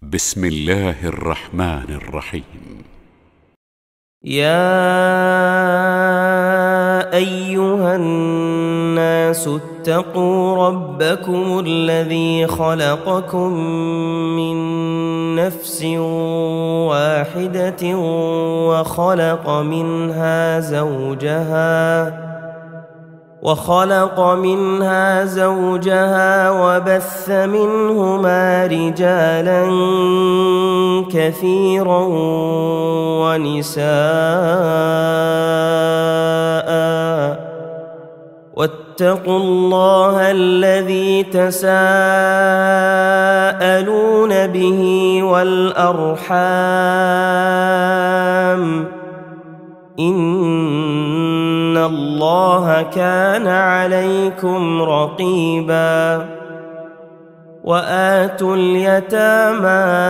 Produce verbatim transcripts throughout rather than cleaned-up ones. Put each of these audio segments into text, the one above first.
بسم الله الرحمن الرحيم. يا أيها الناس اتقوا ربكم الذي خلقكم من نفس واحدة وخلق منها زوجها وخلق منها زوجها وبث منهما رجالا كثيرا ونساء واتقوا الله الذي تساءلون به والأرحام إن الله كان عليكم رقيبا. وآتوا اليتامى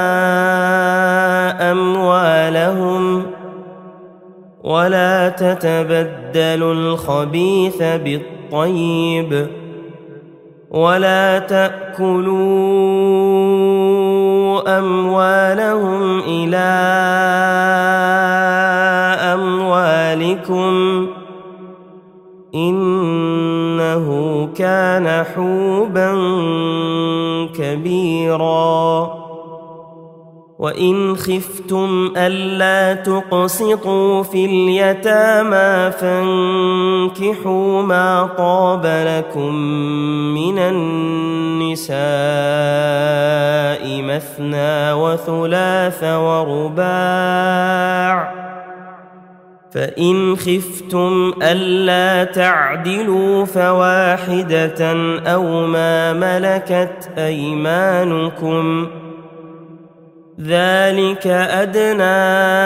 أموالهم ولا تتبدلوا الخبيث بالطيب ولا تأكلوا أموالهم إلى أموالكم إنه كان حوبا كبيرا. وإن خفتم ألا تقسطوا في اليتامى فانكحوا ما طاب لكم من النساء مثنى وثلاث ورباع، فإن خفتم ألا تعدلوا فواحدة أو ما ملكت أيمانكم ذلك أدنى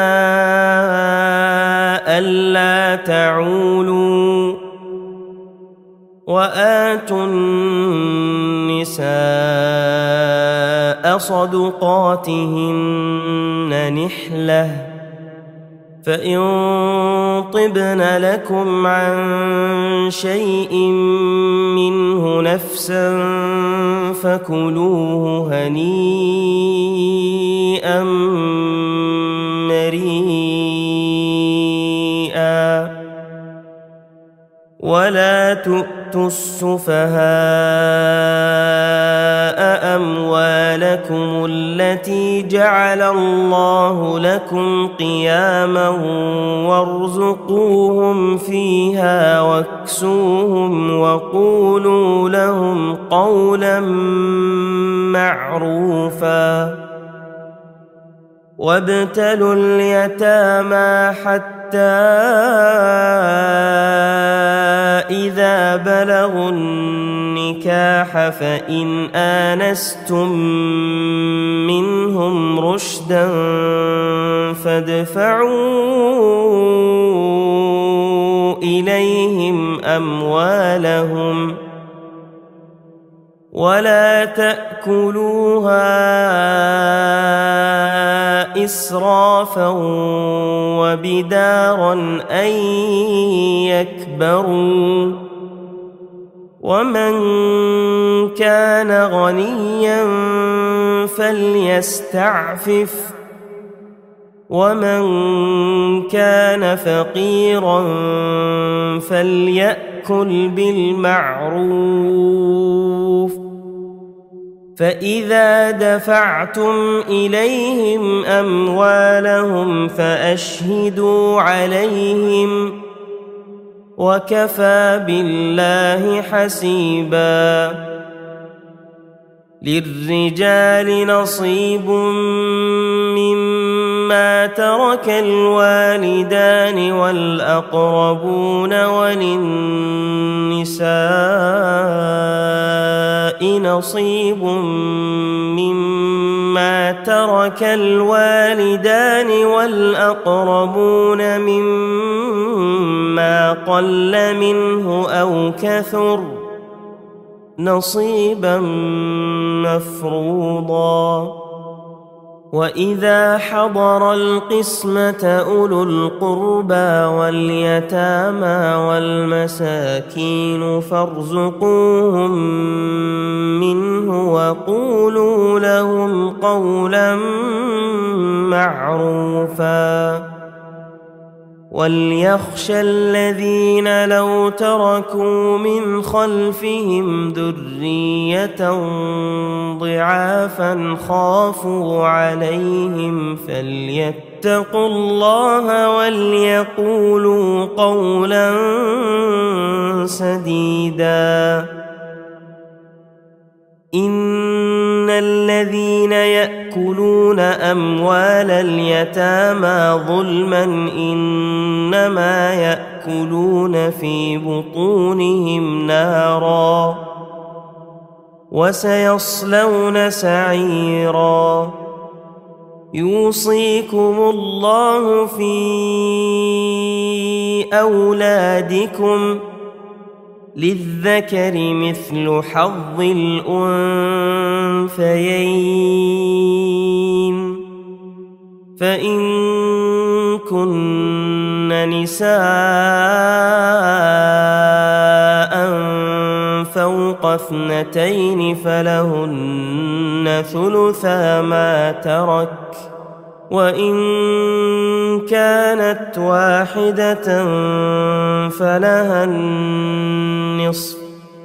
ألا تعولوا. وآتوا النساء صدقاتهن نحلة فإن طبن لكم عن شيء منه نفسا فكلوه هنيئا مريئا. ولا تؤتوا السفهاء أموالكم التي جعل الله لكم قياما وارزقوهم فيها واكسوهم وقولوا لهم قولا معروفا. وابتلوا اليتامى حتى إذا بلغوا النكاح فإن آنستم منهم رشدا فادفعوا إليهم أموالهم ولا تأكلوها إسرافا وبدارا أن يكبروا. ومن كان غنيا فليستعفف ومن كان فقيرا فليأكل بالمعروف. فإذا دفعتم إليهم أموالهم فأشهدوا عليهم وكفى بالله حسيبا. للرجال نصيب مما ترك الوالدان والأقربون وللنساء نصيب مما ترك الوالدان والأقربون مما قل منه أو كثر نصيبا مفروضا. وإذا حضر القسمة أولو القربى واليتامى والمساكين فارزقوهم منه وقولوا لهم قولا معروفا وليخشى الذين لو تركوا من خلفهم ذرية ضعافا خافوا عليهم فليتقوا الله وليقولوا قولا سديدا إن الذين يأكلون أموال اليتامى ظلما إنما يأكلون في بطونهم نارا وسيصلون سعيرا يوصيكم الله في أولادكم للذكر مثل حظ الأنثيين فإن كن نساء فوق اثنتين فلهن ثلثا ما ترك وإن كانت واحدة فلها النصف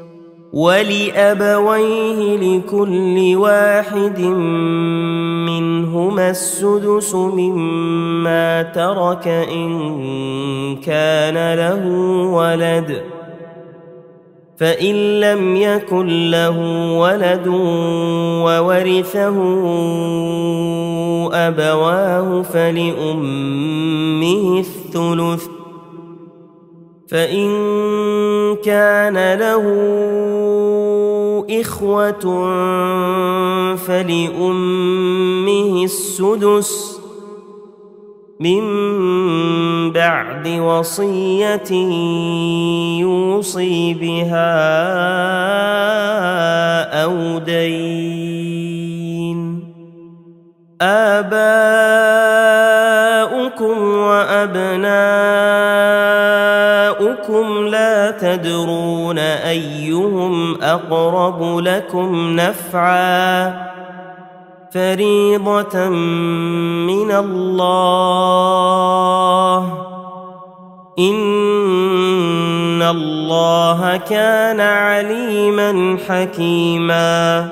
ولأبويه لكل واحد منهما السدس مما ترك إن كان له ولد فإن لم يكن له ولد وورثه أبواه فلأمه الثلث فإن كان له إخوة فلأمه السدس من بعد وصية يوصي بها أو دين آباؤكم وأبناؤكم لا تدرون أيهم أقرب لكم نفعا فريضة من الله إن الله كان عليما حكيما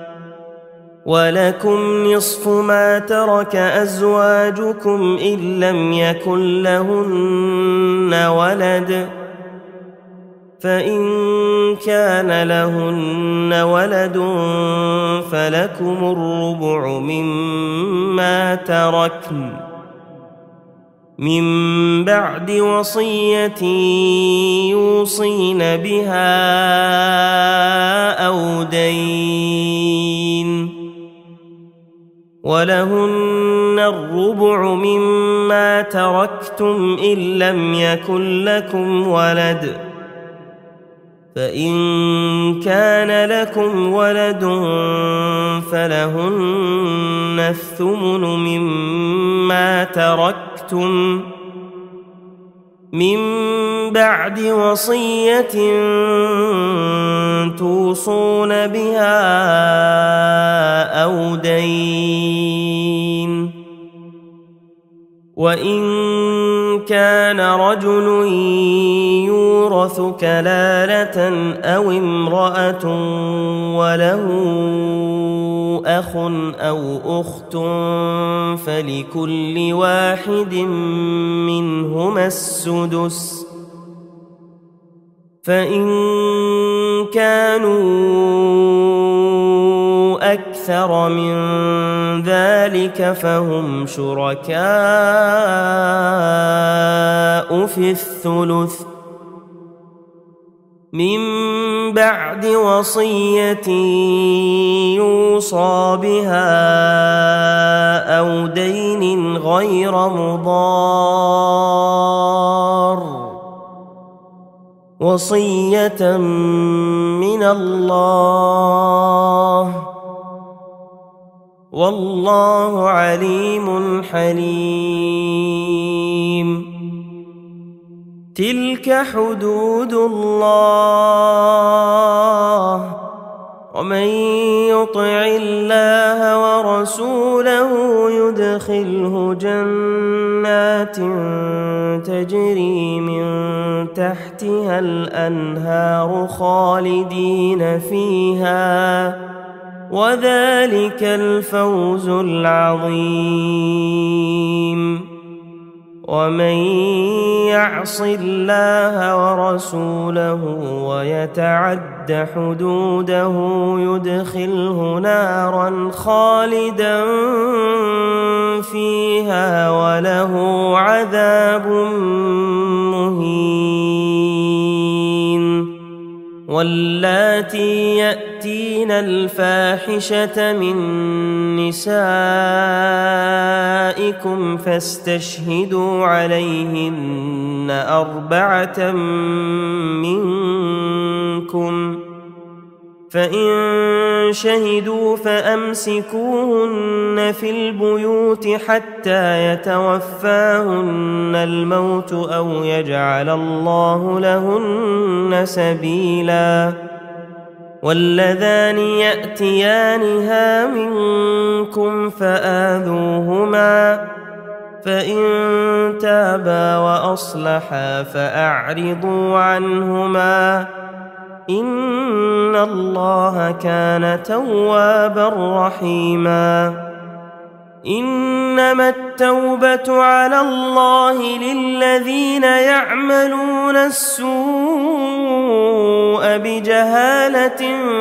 ولكم نصف ما ترك أزواجكم إن لم يكن لهن ولد فإن كان لهن ولد فلكم الربع مما تركن من بعد وصية يوصين بها أو دين ولهن الربع مما تركتم إن لم يكن لكم ولد فإن كان لكم ولد فلهن الثمن مما تركتم من بعد وصية توصون بها أو دين وإن كان رجل يورث كلالة أو امرأة وله أخ أو أخت فلكل واحد منهما السدس فإن كانوا أكثر من ذلك فهم شركاء في الثلث من بعد وصية يوصى بها أو دين غير مضار وصية من الله والله عليم حليم. تلك حدود الله، ومن يطع الله ورسوله يدخله جنات تجري من تحتها الأنهار خالدين فيها، وذلك الفوز العظيم. ومن يعص الله ورسوله ويتعد حدوده يدخله نارا خالدا فيها وله عذاب مهين. واللاتي يأتين الفاحشة من نسائكم فاستشهدوا عليهن أربعة منكم، فإن شهدوا فأمسكوهن في البيوت حتى يتوفاهن الموت أو يجعل الله لهن سبيلا. واللذان يأتيانها منكم فآذوهما، فإن تابا وأصلحا فأعرضوا عنهما، إن الله كان توابا رحيما. إنما التوبة على الله للذين يعملون السوء بجهالة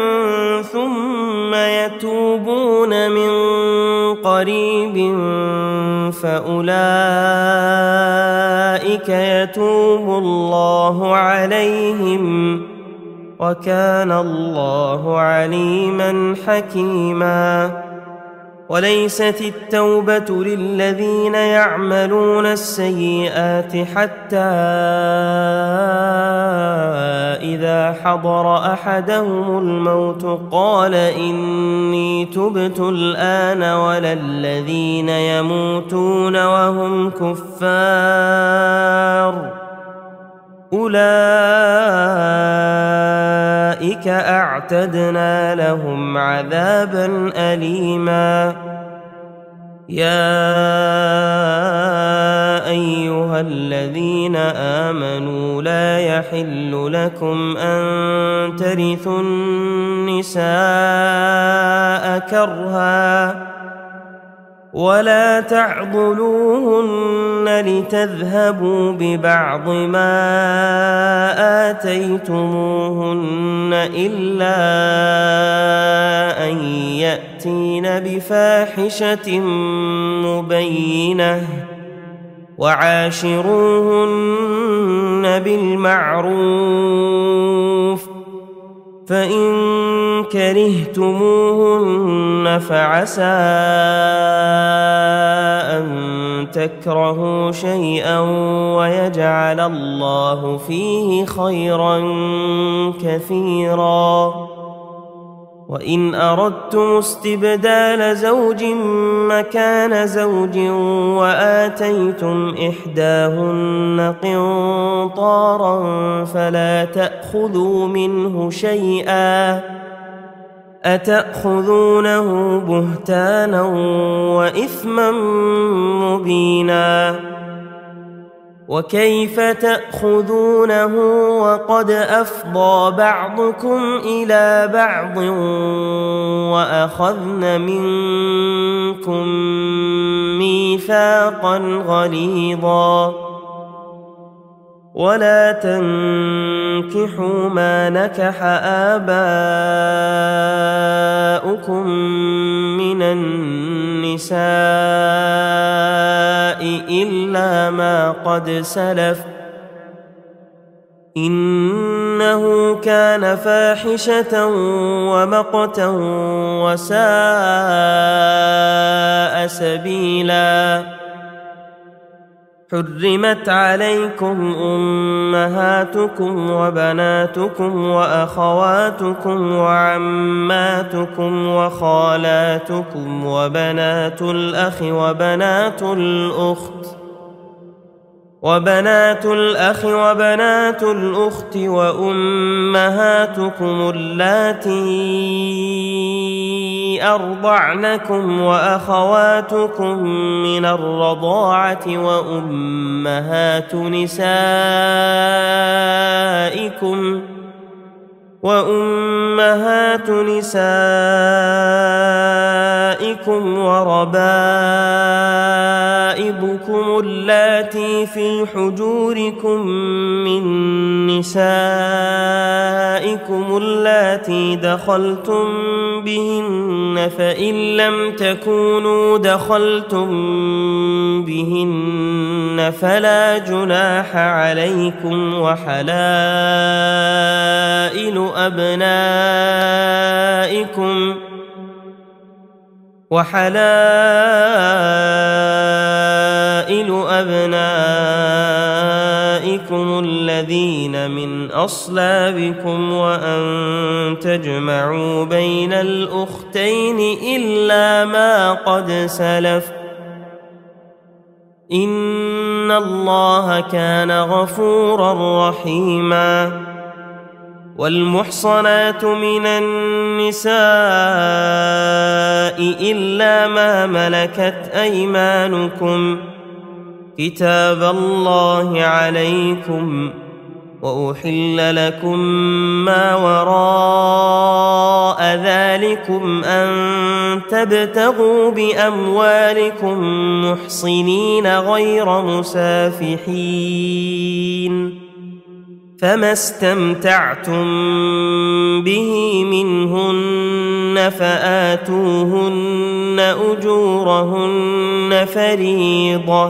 ثم يتوبون من قريب فأولئك يتوب الله عليهم، وكان الله عليما حكيما. وليست التوبة للذين يعملون السيئات حتى إذا حضر أحدهم الموت قال إني تبت الآن، ولا الذين يموتون وهم كفار، أولئك أعتدنا لهم عذابا أليما. يا أيها الذين آمنوا لا يحل لكم أن ترثوا النساء كرها، ولا تعضلوهن لتذهبوا ببعض ما آتيتموهن إلا أن يأتين بفاحشة مبينة، وعاشروهن بالمعروف، فإن كرهتموهن فعسى أن تكرهوا شيئا ويجعل الله فيه خيرا كثيرا. وإن أردتم استبدال زوج مكان زوج وآتيتم إحداهن قنطارا فلا تأخذوا منه شيئا، أتأخذونه بهتانا وإثما مبينا. وكيف تأخذونه وقد أفضى بعضكم إلى بعض وأخذن منكم ميثاقا غليظا. ولا تنكحوا ما نكح آباؤكم من النساء إلا ما قد سلف، إنه كان فاحشة ومقتا وساء سبيلا. حرمت عليكم أمهاتكم وبناتكم وأخواتكم وعماتكم وخالاتكم وبنات الأخ وبنات الأخت وبنات الأخ وبنات الأخت وأمهاتكم اللاتي أرضعنكم وأخواتكم من الرضاعة وأمهات نسائكم وأمهات نسائكم وربائبكم اللاتي في حجوركم من نسائكم اللاتي دخلتم بهن فإن لم تكونوا دخلتم بهن فلا جناح عليكم وحلائل أبنائكم وحلائل أبنائكم الذين من أصلابكم وأن تجمعوا بين الأختين إلا ما قد سلف إن الله كان غفورا رحيما. والمحصنات من النساء إلا ما ملكت أيمانكم كتاب الله عليكم وأحل لكم ما وراء ذلكم أن تبتغوا بأموالكم محصنين غير مسافحين فما استمتعتم به منهن فآتوهن أجورهن فريضة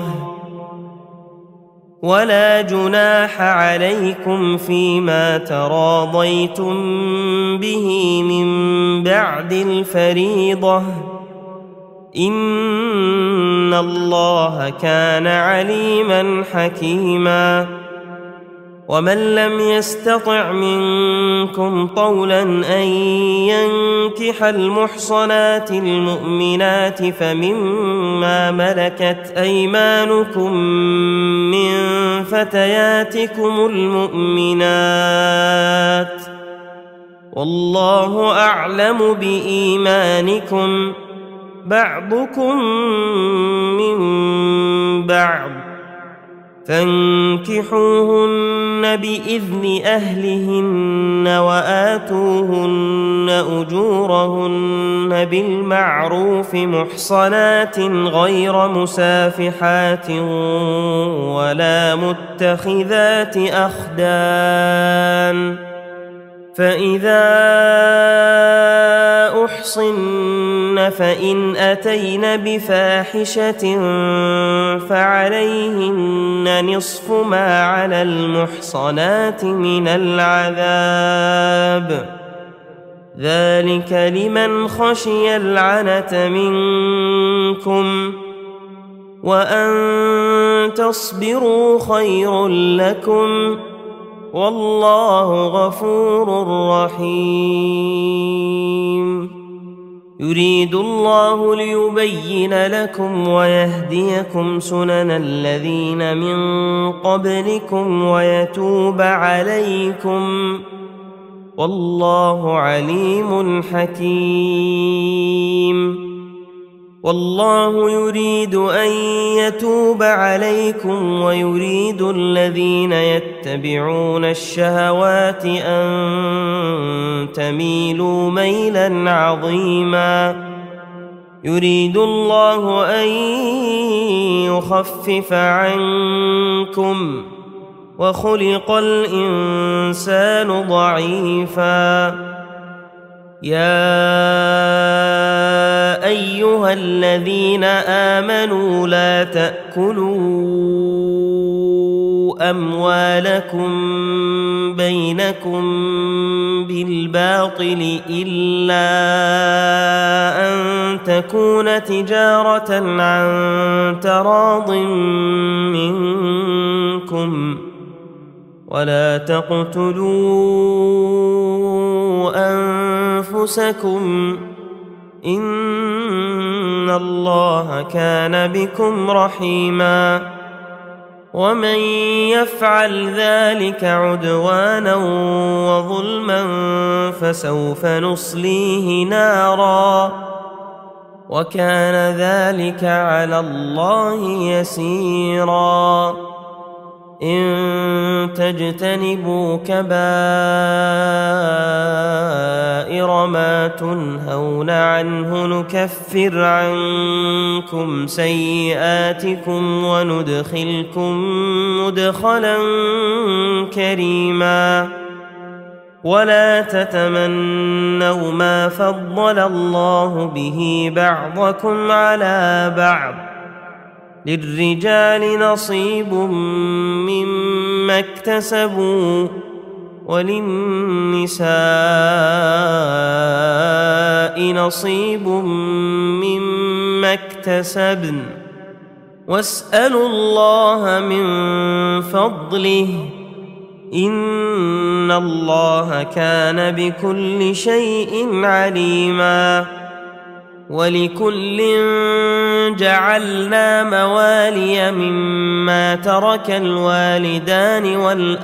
ولا جناح عليكم فيما تراضيتم به من بعد الفريضة إن الله كان عليما حكيما. ومن لم يستطع منكم طولا أن ينكح المحصنات المؤمنات فمما ملكت أيمانكم من فتياتكم المؤمنات والله أعلم بإيمانكم بعضكم من بعض فانكحوهن بإذن أهلهن وآتوهن أجورهن بالمعروف محصنات غير مسافحات ولا متخذات أخدان فإذا أحصن فإن أتين بفاحشة فعليهن نصف ما على المحصنات من العذاب ذلك لمن خشي العنة منكم وأن تصبروا خير لكم والله غفور رحيم. يريد الله ليبين لكم ويهديكم سنن الذين من قبلكم ويتوب عليكم والله عليم حكيم. والله يريد أن يتوب عليكم ويريد الذين يتبعون الشهوات أن تميلوا ميلا عظيما. يريد الله أن يخفف عنكم وخلق الإنسان ضعيفا. يا أيها الذين آمنوا لا تأكلوا أموالكم بينكم بالباطل إلا أن تكون تجارة عن تراض منكم ولا تقتلوا أنفسكم إن الله كان بكم رحيما ومن يفعل ذلك عدوانا وظلما فسوف نصليه نارا وكان ذلك على الله يسيرا إن تجتنبوا كبائر ما تنهون عنه نكفر عنكم سيئاتكم وندخلكم مدخلا كريما ولا تتمنوا ما فضل الله به بعضكم على بعض للرجال نصيب مما اكتسبوا وللنساء نصيب مما اكتسبن واسألوا الله من فضله إن الله كان بكل شيء عليما ولكل جعلنا موالي مما ترك الوالدان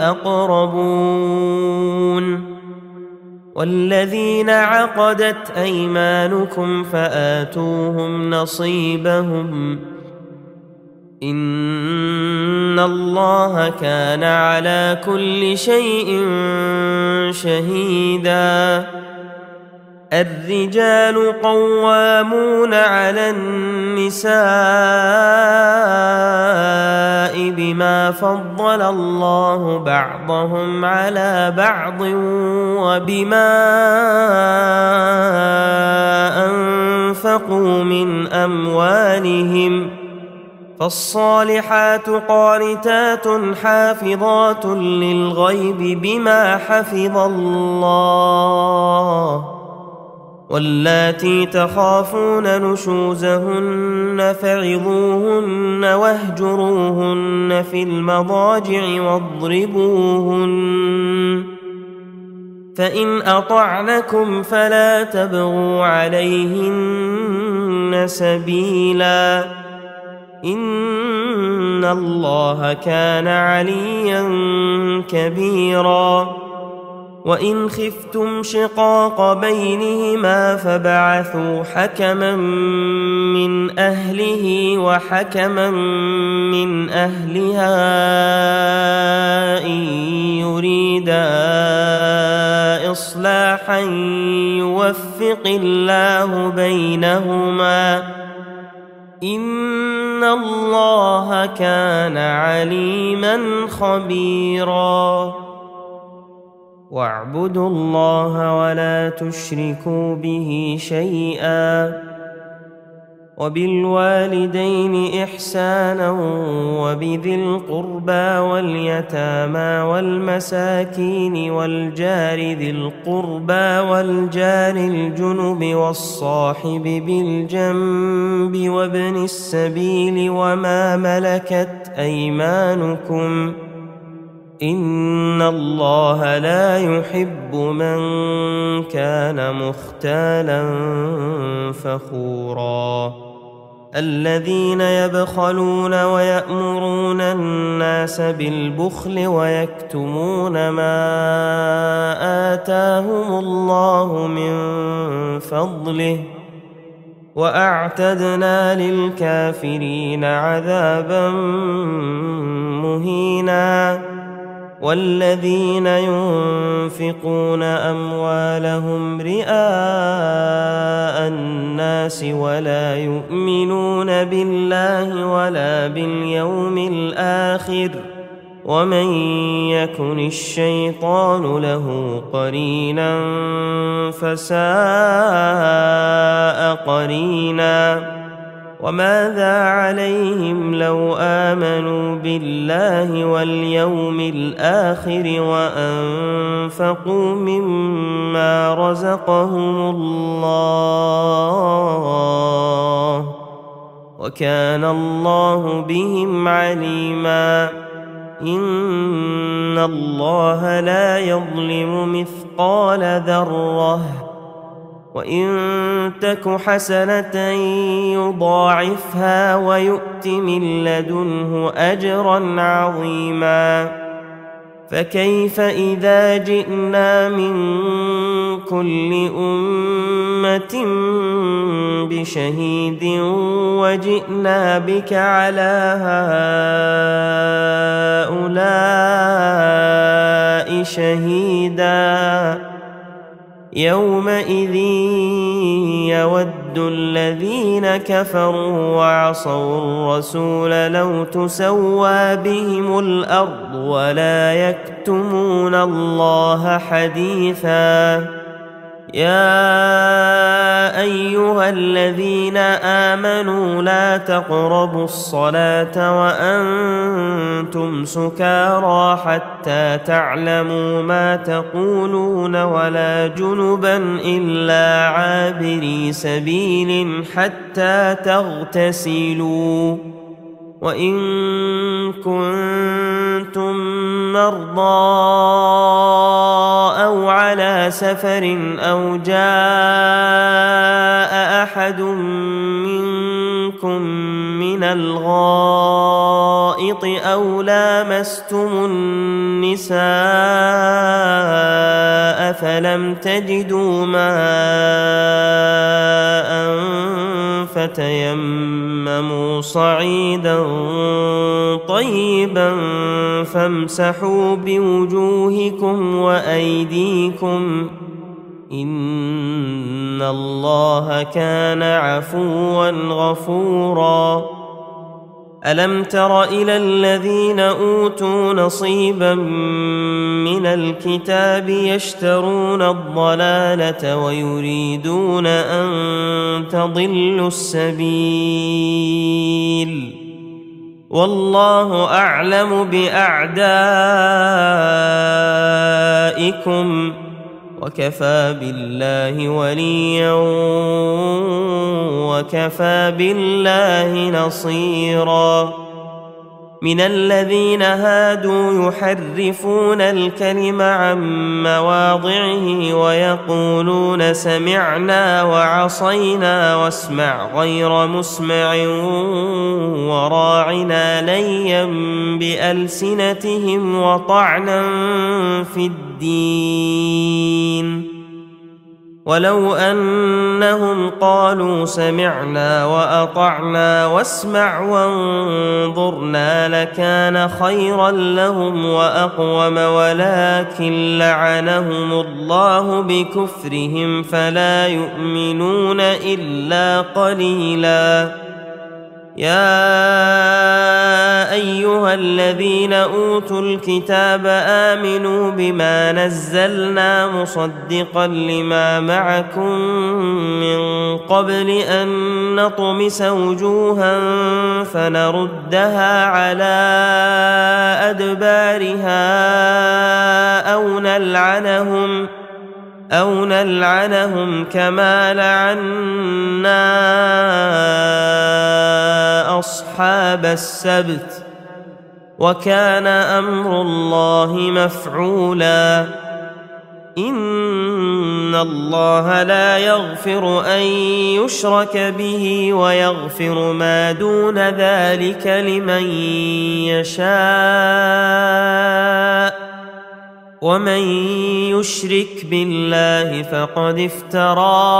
والأقربون والذين عقدت أيمانكم فآتوهم نصيبهم إن الله كان على كل شيء شهيدا الرجال قوامون على النساء بما فضل الله بعضهم على بعض وبما أنفقوا من أموالهم فالصالحات قانتات حافظات للغيب بما حفظ الله واللاتي تخافون نشوزهن فعظوهن واهجروهن في المضاجع واضربوهن فإن أطعنكم فلا تبغوا عليهن سبيلا إن الله كان عليا كبيرا وإن خفتم شقاق بينهما فبعثوا حكما من أهله وحكما من أهلها إن يريدا إصلاحا يوفق الله بينهما إن الله كان عليما خبيرا واعبدوا الله ولا تشركوا به شيئا وبالوالدين إحسانا وبذي القربى واليتامى والمساكين والجار ذي القربى والجار الجنب والصاحب بالجنب وابن السبيل وما ملكت أيمانكم إن الله لا يحب من كان مختالا فخورا الذين يبخلون ويأمرون الناس بالبخل ويكتمون ما آتاهم الله من فضله وأعتدنا للكافرين عذابا مهينا والذين ينفقون أموالهم رئاء الناس ولا يؤمنون بالله ولا باليوم الآخر ومن يكن الشيطان له قرينا فساء قرينا وماذا عليهم لو آمنوا بالله واليوم الآخر وأنفقوا مما رزقهم الله وكان الله بهم عليما إن الله لا يظلم مثقال ذرة وإن تك حسنة يضاعفها ويؤت من لدنه أجرا عظيما فكيف إذا جئنا من كل أمة بشهيد وجئنا بك على هؤلاء شهيدا يومئذ يود الذين كفروا وعصوا الرسول لو تسوى بهم الأرض ولا يكتمون الله حديثا يا أيها الذين آمنوا لا تقربوا الصلاة وأنتم سكارى حتى تعلموا ما تقولون ولا جنبا إلا عابري سبيل حتى تغتسلوا وإن كنتم مرضى أو على سفر أو جاء أحد منكم من الغائط أو لامستم النساء فلم تجدوا ماء فتيمموا صعيدا طيبا فامسحوا بوجوهكم وأيديكم إن الله كان عفوا غفورا ألم تر إلى الذين أوتوا نصيبا من الكتاب يشترون الضلالة ويريدون أن تضلوا السبيل والله أعلم بأعدائكم وكفى بالله وليا وكفى بالله نصيرا من الذين هادوا يحرفون الكلم عن مواضعه ويقولون سمعنا وعصينا واسمع غير مسمع وراعنا ليا بألسنتهم وطعنا في الدين ولو أنهم قالوا سمعنا وأطعنا واسمع وانظرنا لكان خيرا لهم وأقوم ولكن لعنهم الله بكفرهم فلا يؤمنون إلا قليلا يا أيها الذين أوتوا الكتاب آمنوا بما نزلنا مصدقا لما معكم من قبل أن نطمس وجوها فنردها على أدبارها أو نلعنهم أو نلعنهم كما لعنا أصحاب السبت وكان أمر الله مفعولا إن الله لا يغفر أن يشرك به ويغفر ما دون ذلك لمن يشاء ومن يشرك بالله فقد افترى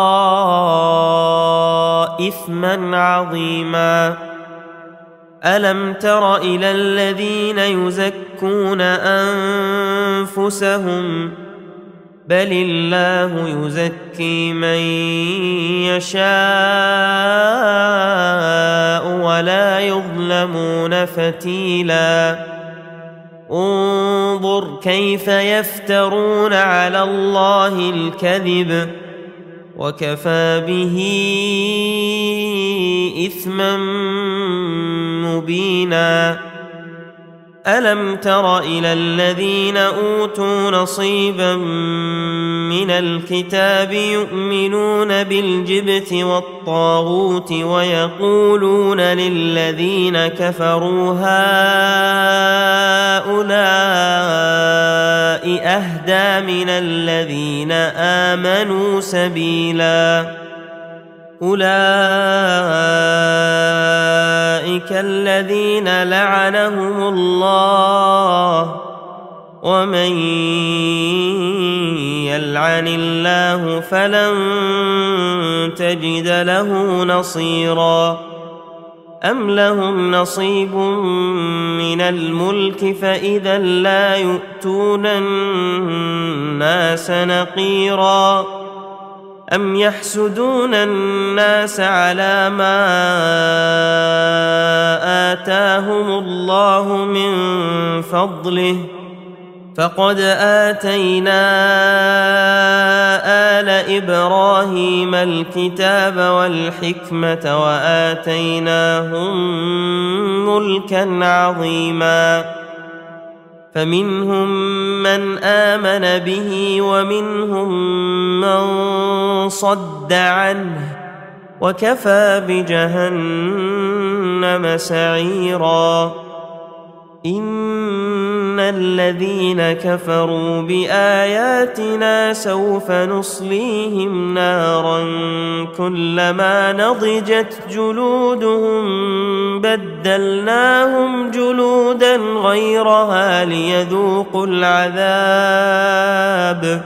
إثما عظيما ألم تر إلى الذين يزكون أنفسهم بل الله يزكي من يشاء ولا يظلمون فتيلا انظر كيف يفترون على الله الكذب وكفى به إثما مبينا. ألم تر إلى الذين أوتوا نصيبا من الكتاب يؤمنون بالجبت والطاغوت ويقولون للذين كفروا هؤلاء أهدى من الذين آمنوا سبيلا. أولئك الذين لعنهم الله ومن يلعن الله فلن تجد له نصيرا. أم لهم نصيب من الملك فإذا لا يؤتون الناس نقيرا. أم يحسدون الناس على ما آتاهم الله من فضله فقد آتينا آل إبراهيم الكتاب والحكمة وآتيناهم ملكا عظيما. فمنهم من آمن به ومنهم من صد عنه وكفى بجهنم سعيرا. إن الذين كفروا بآياتنا سوف نصليهم نارا كلما نضجت جلودهم بدلناهم جلودا غيرها ليذوقوا العذاب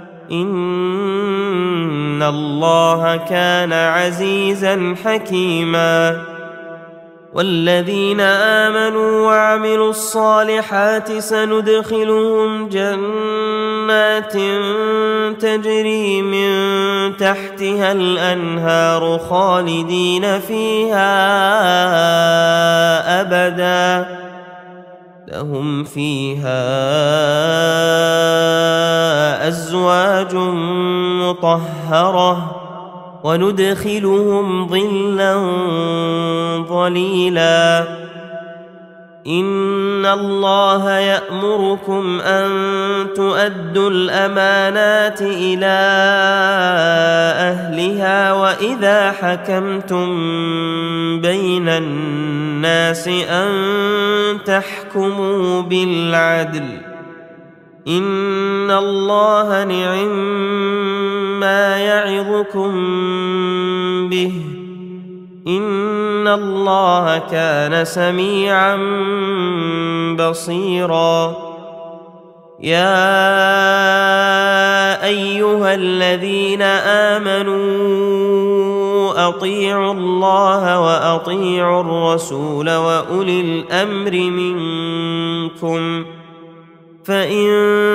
إن الله كان عزيزا حكيما. والذين آمنوا وعملوا الصالحات سندخلهم جنات تجري من تحتها الأنهار خالدين فيها أبدا لهم فيها أزواج مطهرة وندخلهم ظلا ظليلا. إن الله يأمركم أن تؤدوا الأمانات إلى أهلها وإذا حكمتم بين الناس أن تحكموا بالعدل إن الله نعم ما يعظكم به إن الله كان سميعا بصيرا. يا أيها الذين آمنوا أطيعوا الله وأطيعوا الرسول وأولي الأمر منكم فإن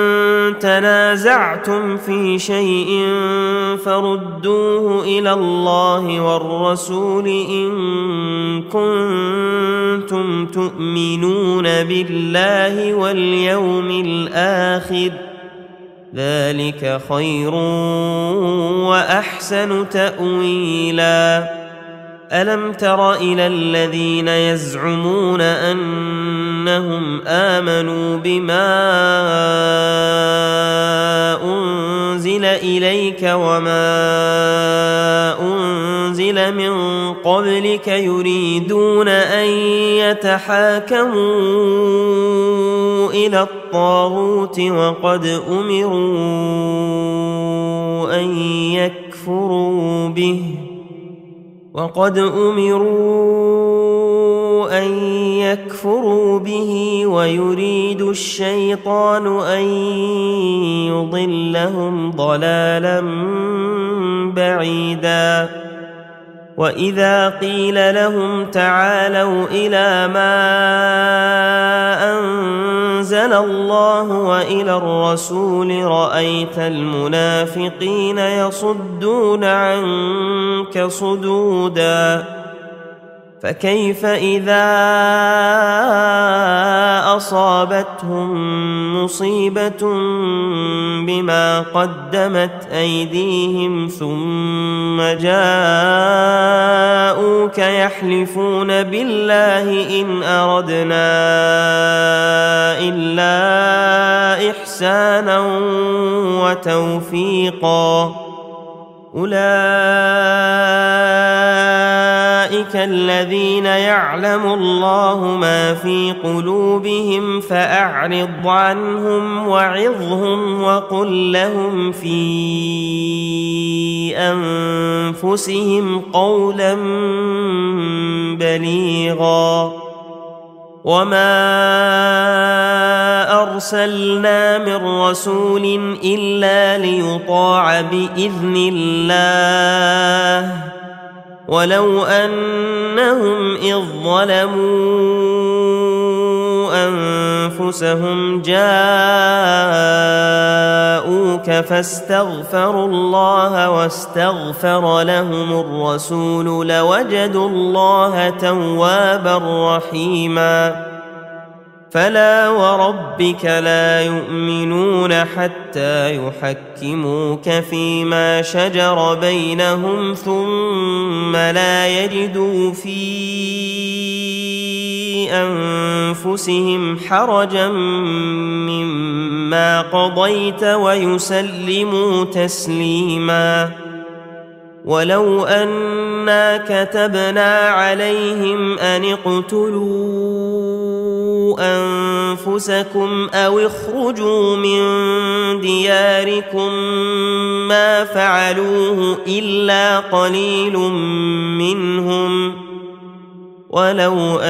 تنازعتم في شيء فردوه إلى الله والرسول إن كنتم تؤمنون بالله واليوم الآخر ذلك خير وأحسن تأويلا. ألم تر إلى الذين يزعمون أنهم آمنوا بما أنزل إليك وما أنزل من قبلك يريدون أن يتحاكموا إلى الطاغوت وقد أمروا أن يكفروا به وقد أمروا أن يكفروا به ويريد الشيطان أن يضلهم ضلالا بعيدا. وإذا قيل لهم تعالوا إلى ما أنزل الله وإلى الرسول رأيت المنافقين يصدون عنك صدودا فكيف إذا أصابتهم مصيبة بما قدمت أيديهم ثم جاءوك يحلفون بالله إن أردنا إلا إحسانا وتوفيقا أولئك الذين يعلم الله ما في قلوبهم فأعرض عنهم وعظهم وقل لهم في أنفسهم قولا بليغا وما أرسلنا من رسول إلا ليطاع بإذن الله ولو أنهم إذ ظلموا أنفسهم جاءوك فاستغفروا الله واستغفر لهم الرسول لوجدوا الله توابا رحيما فلا وربك لا يؤمنون حتى يحكموك فيما شجر بينهم ثم لا يجدوا في أنفسهم حرجا مما قضيت ويسلموا تسليما ولو أنا كتبنا عليهم أن اقتلوا أنفسكم أو اخرجوا من دياركم ما فعلوه إلا قليل منهم ولو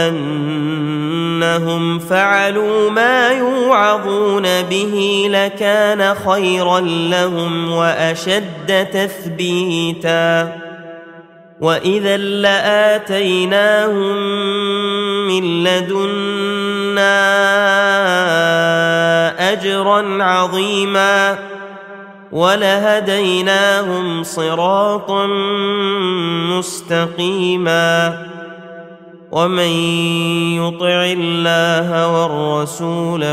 أنهم فعلوا ما يوعظون به لكان خيرا لهم وأشد تثبيتا وإذا لآتيناهم من لدنا أجرا عظيما ولهديناهم صراطا مستقيما ومن يطع الله والرسول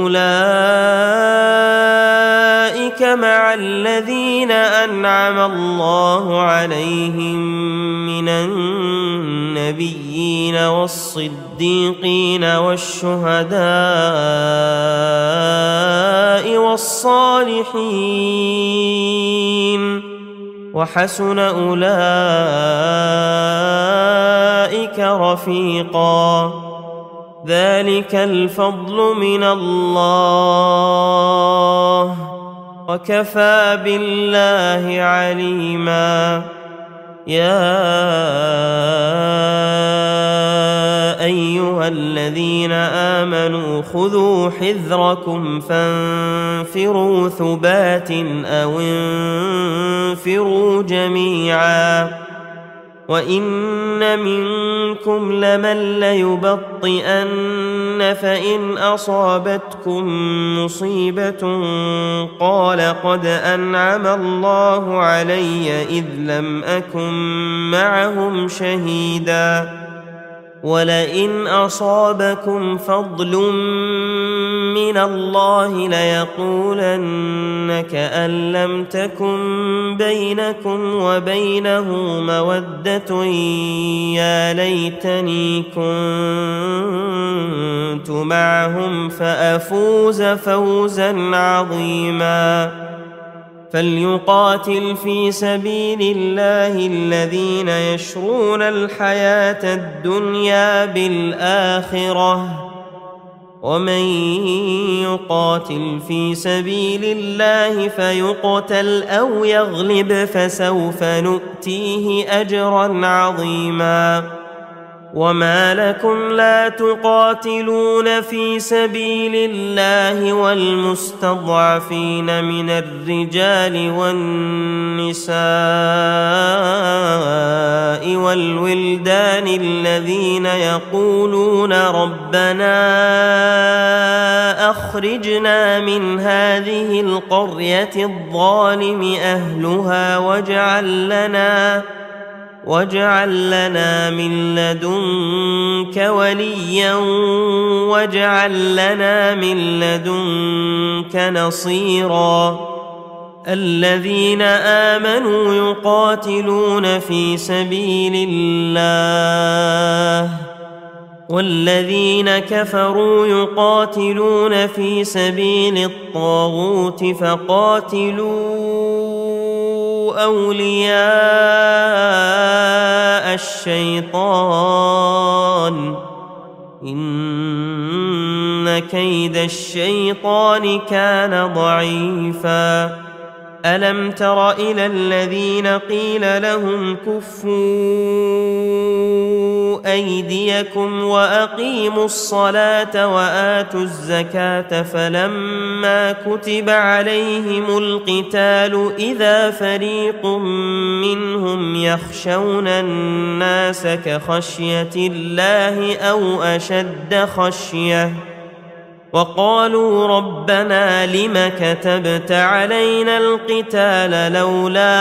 فأولئك مع الذين أنعم الله عليهم من النبيين والصديقين والشهداء والصالحين وحسن أولئك رفيقا ذلك الفضل من الله وكفى بالله عليما يا أيها الذين آمنوا خذوا حذركم فانفروا ثبات أو انفروا جميعا وإن منكم لمن ليبطئن فإن أصابتكم مصيبة قال قد أنعم الله علي إذ لم أكن معهم شهيدا ولئن أصابكم فضل من الله ليقولن كأن لم تكن بينكم وبينه مودة يا ليتني كنت معهم فأفوز فوزا عظيما فليقاتل في سبيل الله الذين يشرون الحياة الدنيا بالآخرة ومن يقاتل في سبيل الله فيقتل أو يغلب فسوف نؤتيه أجرا عظيما وما لكم لا تقاتلون في سبيل الله والمستضعفين من الرجال والنساء والولدان الذين يقولون ربنا أخرجنا من هذه القرية الظالم أهلها واجعل لنا واجعل لنا من لدنك وليا واجعل لنا من لدنك نصيرا الذين آمنوا يقاتلون في سبيل الله والذين كفروا يقاتلون في سبيل الطاغوت فقاتلوا أولياء الشيطان إن كيد الشيطان كان ضعيفا ألم تر إلى الذين قيل لهم كفوا أيديكم وأقيموا الصلاة وآتوا الزكاة فلما كتب عليهم القتال إذا فريق منهم يخشون الناس كخشية الله أو أشد خشية وقالوا ربنا لم كتبت علينا القتال لولا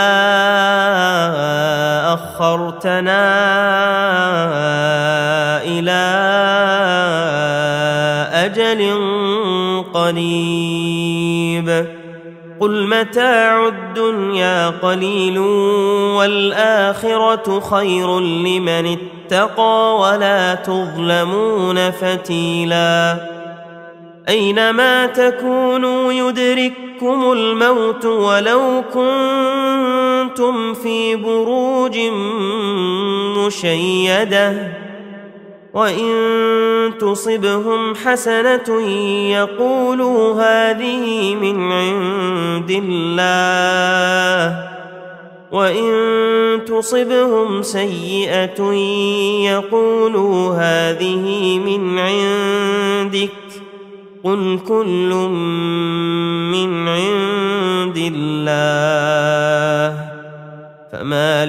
أخرتنا إلى أجل قريب قل متاع الدنيا قليل والآخرة خير لمن اتقى ولا تظلمون فتيلا أينما تكونوا يدرككم الموت ولو كنتم في بروج مشيدة وإن تصبهم حسنة يقولوا هذه من عند الله وإن تصبهم سيئة يقولوا هذه من عندك قل كل من عند الله فما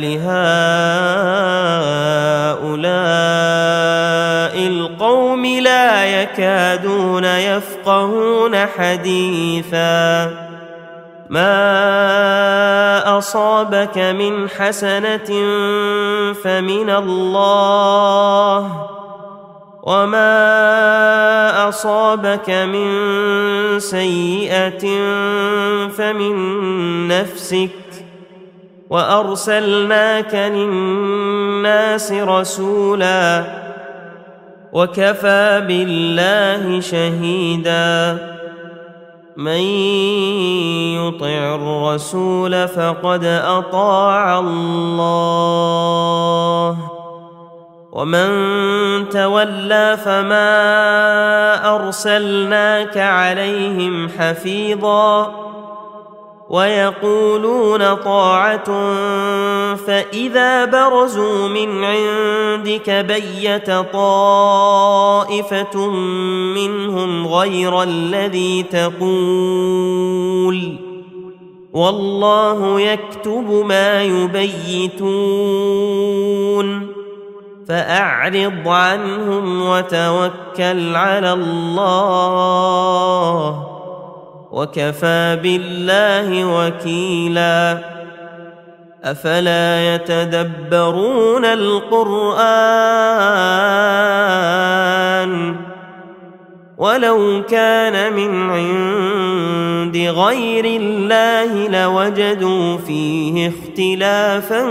لهؤلاء القوم لا يكادون يفقهون حديثا ما أصابك من حسنة فمن الله وما أصابك من سيئة فمن نفسك وأرسلناك للناس رسولا وكفى بالله شهيدا من يطع الرسول فقد أطاع الله ومن تولى فما أرسلناك عليهم حفيظا ويقولون طاعة فإذا برزوا من عندك بيت طائفة منهم غير الذي تقول والله يكتب ما يبيتون فأعرض عنهم وتوكل على الله وكفى بالله وكيلا أفلا يتدبرون القرآن ولو كان من عند غير الله لوجدوا فيه اختلافا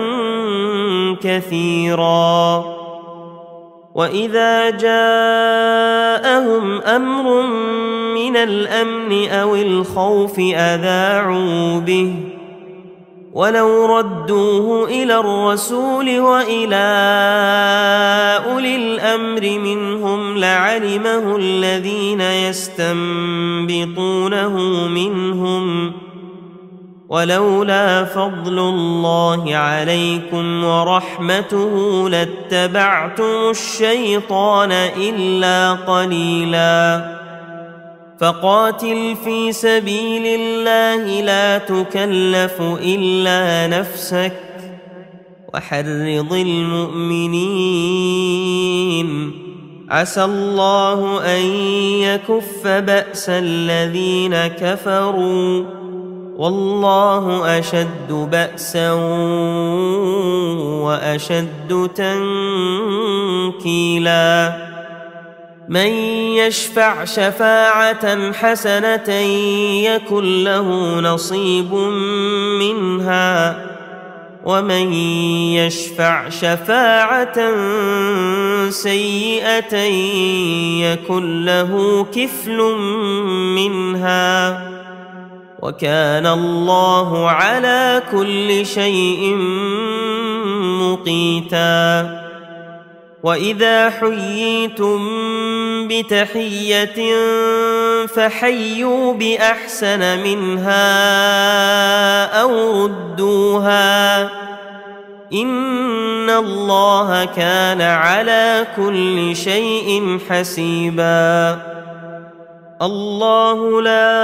كثيرا وإذا جاءهم أمر من الأمن أو الخوف أذاعوا به ولو ردوه إلى الرسول وإلى أولي الأمر منهم لعلمه الذين يستنبطونه منهم ولولا فضل الله عليكم ورحمته لاتبعتم الشيطان إلا قليلا فقاتل في سبيل الله لا تكلف إلا نفسك وحرض المؤمنين عسى الله أن يكف بأس الذين كفروا والله أشد بأسا وأشد تنكيلا من يشفع شفاعة حسنة يكن له نصيب منها ومن يشفع شفاعة سيئة يكن له كفل منها وكان الله على كل شيء مقيتا وإذا حييتم بتحية فحيوا بأحسن منها أو ردوها إن الله كان على كل شيء حسيبا الله لا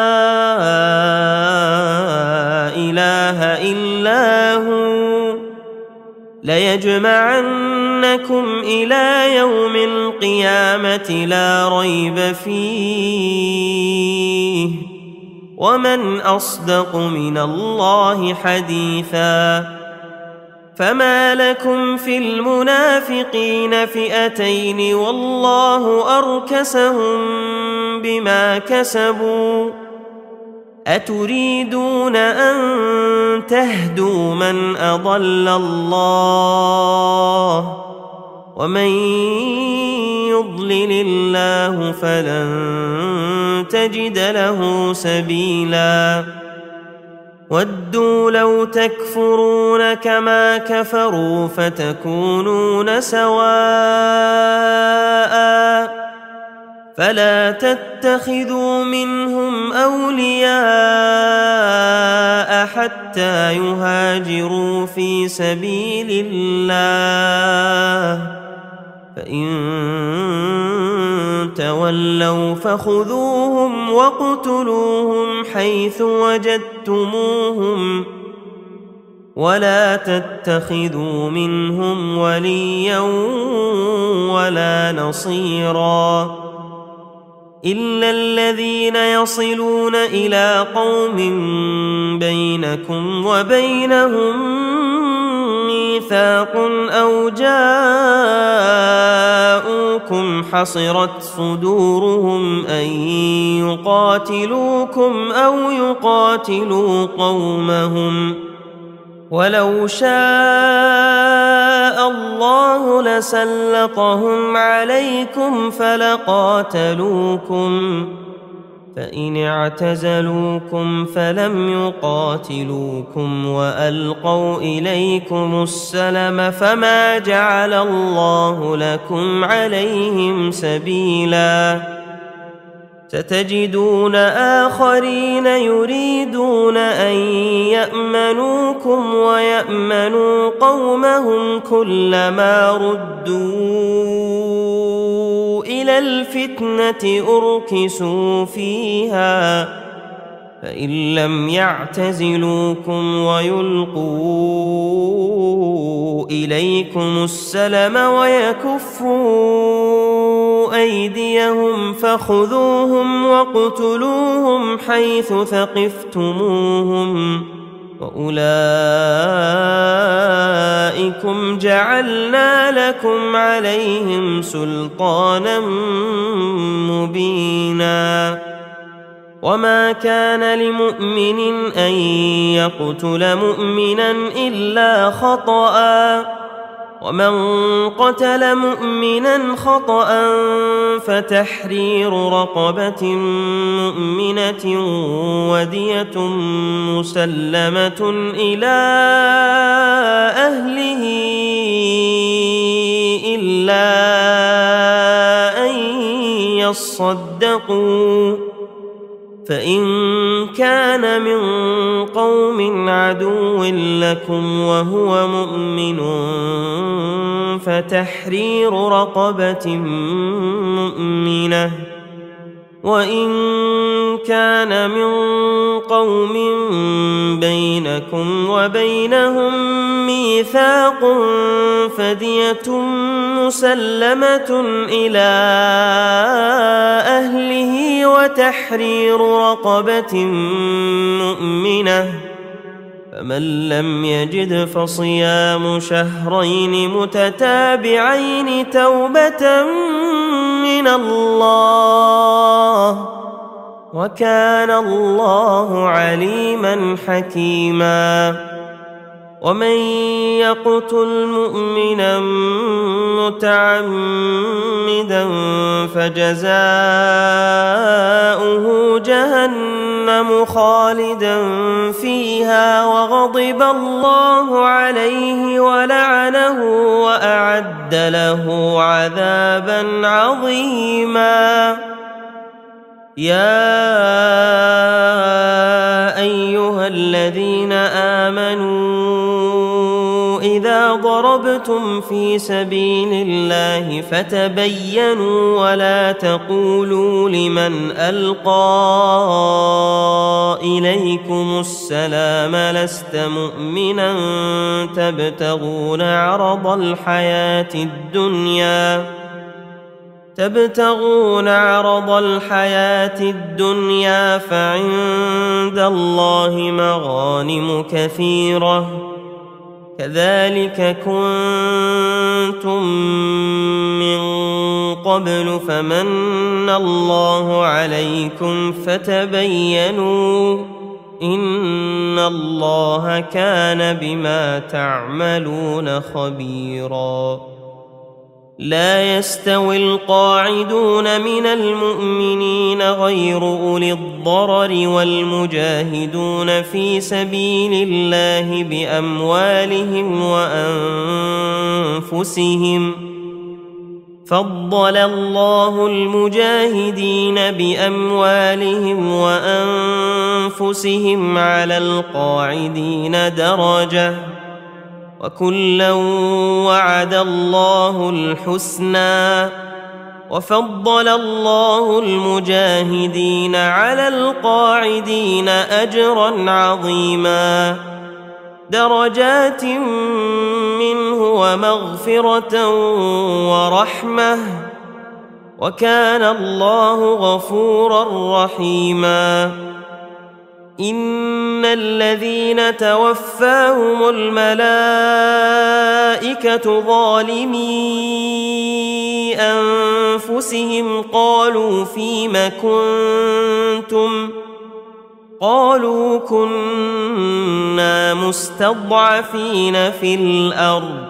إله إلا هو ليجمعنكم إلى يوم القيامة لا ريب فيه ومن أصدق من الله حديثا فما لكم في المنافقين فئتين والله أركسهم بما كسبوا أتريدون أن تهدوا من أضل الله ومن يضلل الله فلن تجد له سبيلا ودوا لو تكفرون كما كفروا فتكونون سواء فلا تتخذوا منهم أولياء حتى يهاجروا في سبيل الله فإن تولوا فخذوهم واقتلوهم حيث وجدتموهم ولا تتخذوا منهم وليا ولا نصيرا إلا الذين يصلون إلى قوم بينكم وبينهم ميثاق أو جاءوكم حصرت صدورهم أن يقاتلوكم أو يقاتلوا قومهم ولو شاء الله لسلطهم عليكم فلقاتلوكم فإن اعتزلوكم فلم يقاتلوكم وألقوا إليكم السلم فما جعل الله لكم عليهم سبيلا ستجدون آخرين يريدون أن يأمنوكم ويأمنوا قومهم كلما ردوا إلى الفتنة أركسوا فيها فإن لم يعتزلوكم ويلقوا إليكم السلم ويكفوا أيديهم فخذوهم واقتلوهم حيث ثقفتموهم وأولئكم جعلنا لكم عليهم سلطانا مبينا وما كان لمؤمن أن يقتل مؤمنا إلا خطأ ومن قتل مؤمنا خطأ فتحرير رقبة مؤمنة ودية مسلمة إلى أهله إلا أن يصدقوا فإن كان من قوم عدو لكم وهو مؤمن فتحرير رقبة مؤمنة وإن كان من قوم بينكم وبينهم ميثاق فدية مسلمة إلى أهله وتحرير رقبة مؤمنة، فمن لم يجد فصيام شهرين متتابعين توبة من الله، وكان الله عليما حكيما. ومن يقتل مؤمنا متعمدا فجزاؤه جهنم خالدا فيها وغضب الله عليه ولعنه وأعد له عذابا عظيما. يا أيها الذين آمنوا إذا ضربتم في سبيل الله فتبينوا ولا تقولوا لمن ألقى إليكم السلام لست مؤمنا تبتغون عرض الحياة الدنيا تبتغون عرض الحياة الدنيا فعند الله مغانم كثيرة كذلك كنتم من قبل فمن الله عليكم فتبينوا إن الله كان بما تعملون خبيرا. لا يستوي القاعدون من المؤمنين غير أولي الضرر والمجاهدون في سبيل الله بأموالهم وأنفسهم، فضل الله المجاهدين بأموالهم وأنفسهم على القاعدين درجة، وكلا وعد الله الحسنى، وفضل الله المجاهدين على القاعدين أجرا عظيما، درجات منه ومغفرة ورحمة، وكان الله غفورا رحيما. إن الذين توفاهم الملائكة ظالمي أنفسهم قالوا فيم كنتم قالوا كنا مستضعفين في الأرض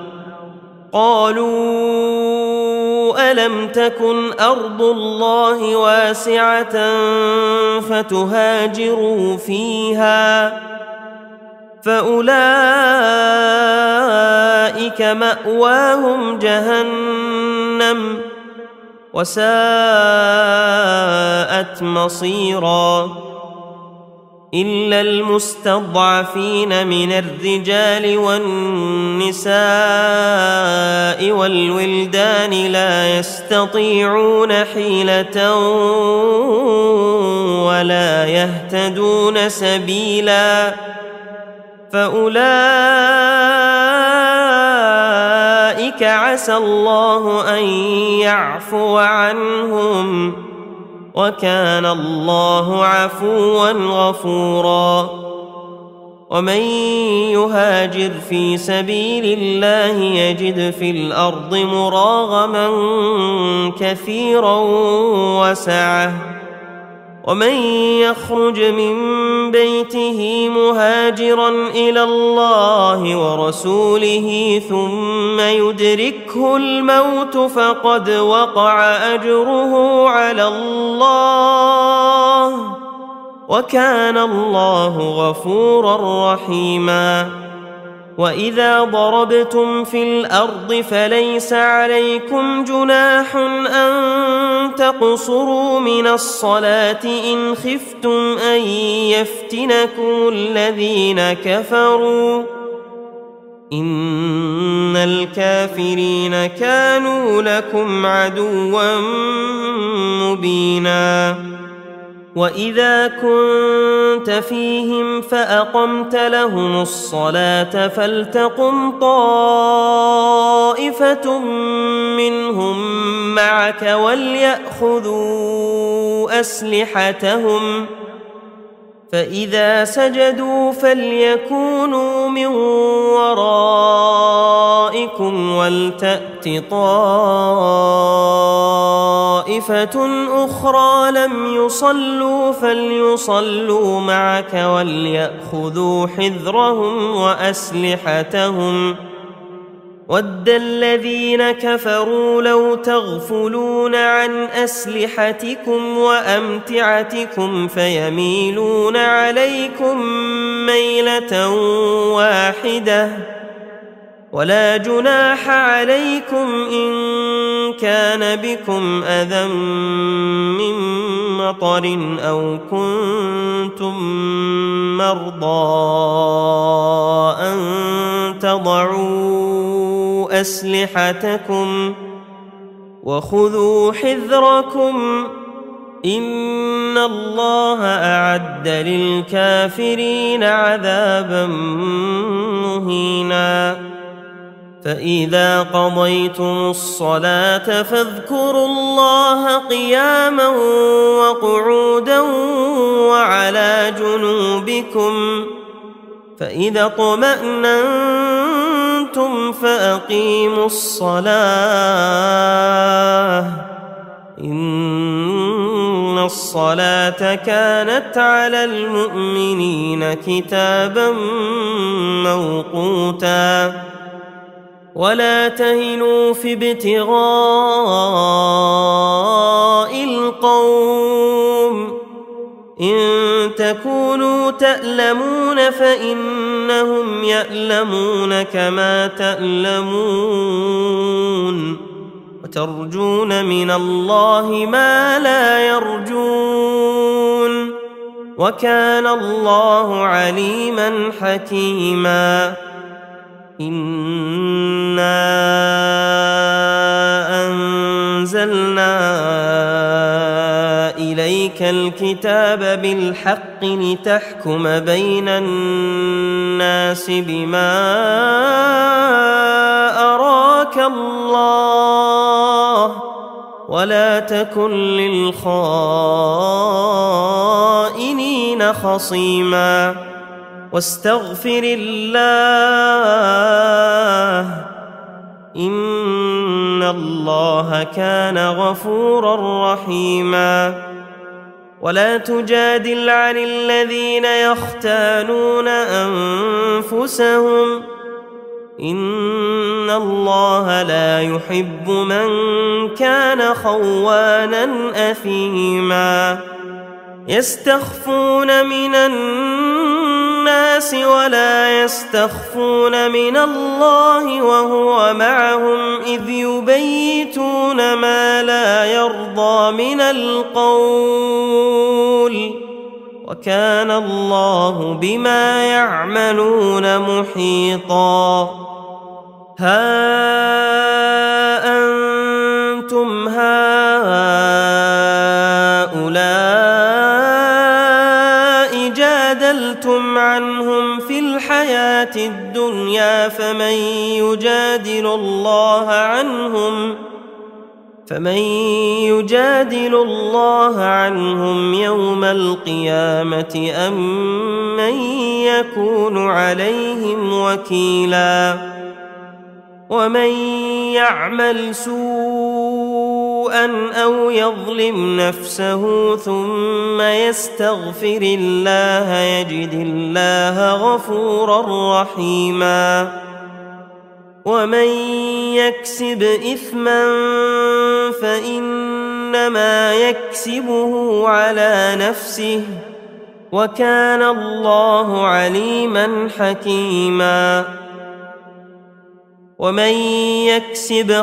قالوا ألم تكن أرض الله واسعة فتهاجروا فيها فأولئك مأواهم جهنم وساءت مصيرا. إلا المستضعفين من الرجال والنساء والولدان لا يستطيعون حيلة ولا يهتدون سبيلا فأولئك عسى الله أن يعفو عنهم وكان الله عفوا غفورا. ومن يهاجر في سبيل الله يجد في الأرض مراغما كثيرا وسعة، ومن يخرج من بيته مهاجرا إلى الله ورسوله ثم يدركه الموت فقد وقع أجره على الله وكان الله غفورا رحيما. وإذا ضربتم في الأرض فليس عليكم جناح أن تقصروا من الصلاة إن خفتم أن يفتنكم الذين كفروا إن الكافرين كانوا لكم عدوا مبينا. وإذا كنت فيهم فأقمت لهم الصلاة فلتقم طائفة منهم معك وليأخذوا أسلحتهم فإذا سجدوا فليكونوا من ورائكم ولتأت طائفة أخرى لم يصلوا فليصلوا معك وليأخذوا حذرهم وأسلحتهم ود الذين كفروا لو تغفلون عن أسلحتكم وأمتعتكم فيميلون عليكم ميلة واحدة ولا جناح عليكم إن كان بكم أذى من مطر أو كنتم مرضى أن تضعوا أسلحتكم وخذوا حذركم إن الله أعد للكافرين عذابا مهينا فإذا قضيتم الصلاة فاذكروا الله قياما وقعودا وعلى جنوبكم فإذا اطمأننتم فأقيموا الصلاة إن الصلاة كانت على المؤمنين كتابا موقوتا ولا تهنوا في ابتغاء القوم إن تكونوا تألمون فإنهم يألمون كما تألمون وترجون من الله ما لا يرجون وكان الله عليما حكيما إنا أنزلنا إليك الكتاب بالحق لتحكم بين الناس بما أراك الله ولا تكن للخائنين خصيما واستغفر الله إن الله كان غفورا رحيما ولا تجادل عن الذين يختانون أنفسهم إن الله لا يحب من كان خوانا أثيما يستخفون من الناس ولا يستخفون من الله وهو معهم إذ يبيتون ما لا يرضى من القول وكان الله بما يعملون محيطا ها أنتم هؤلاء جادلتم عنهم في الحياة الدنيا فمن يجادل الله عنهم فمن يجادل الله عنهم يوم القيامة أم من يكون عليهم وكيلا ومن يعمل سوءا أو يظلم نفسه ثم يستغفر الله يجد الله غفورا رحيما ومن يكسب إثما فإنما يكسبه على نفسه وكان الله عليما حكيما ومن يكسب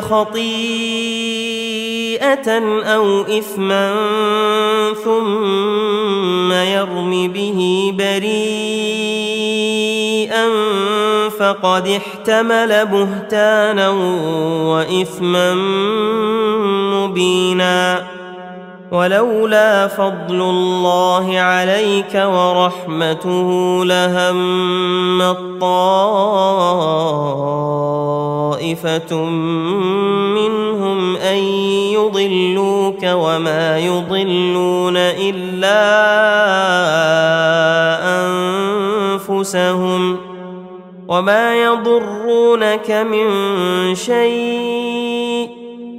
خطيئة أو إثما ثم يرم به بريئا فقد احتمل بهتانا وإثما مبينا ولولا فضل الله عليك ورحمته لهمت طائفة منهم أن يضلوك وما يضلون إلا أنفسهم وما يضرونك من شيء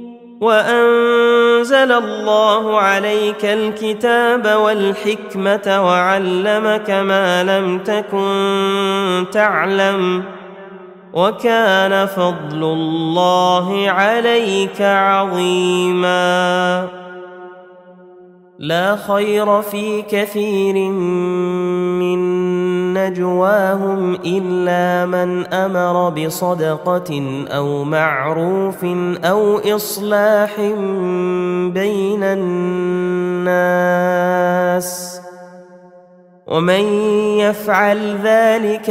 وأنزل الله عليك الكتاب والحكمة وعلمك ما لم تكن تعلم وكان فضل الله عليك عظيما. لا خير في كثير من نجواهم إلا من أمر بصدقة أو معروف أو إصلاح بين الناس ومن يفعل ذلك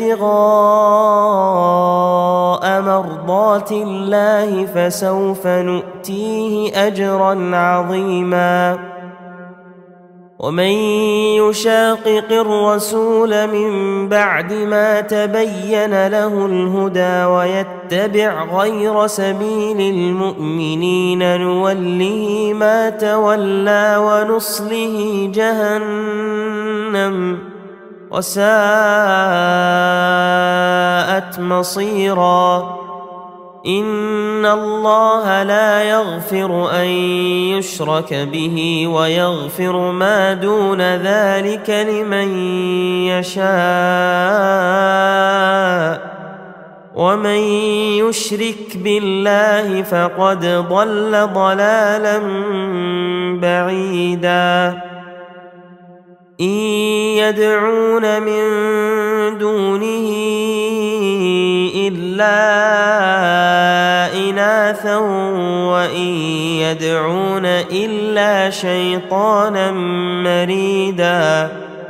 ابتغاء مرضات الله فسوف نؤتيه أجرا عظيما. ومن يشاقق الرسول من بعد ما تبين له الهدى ويتبع غير سبيل المؤمنين نوله ما تولى ونصله جهنم وساءت مصيرا. إن الله لا يغفر أن يشرك به ويغفر ما دون ذلك لمن يشاء ومن يشرك بالله فقد ضل ضلالا بعيدا. إن يدعون من دونه إلا إناثا وإن يدعون إلا شيطانا مريدا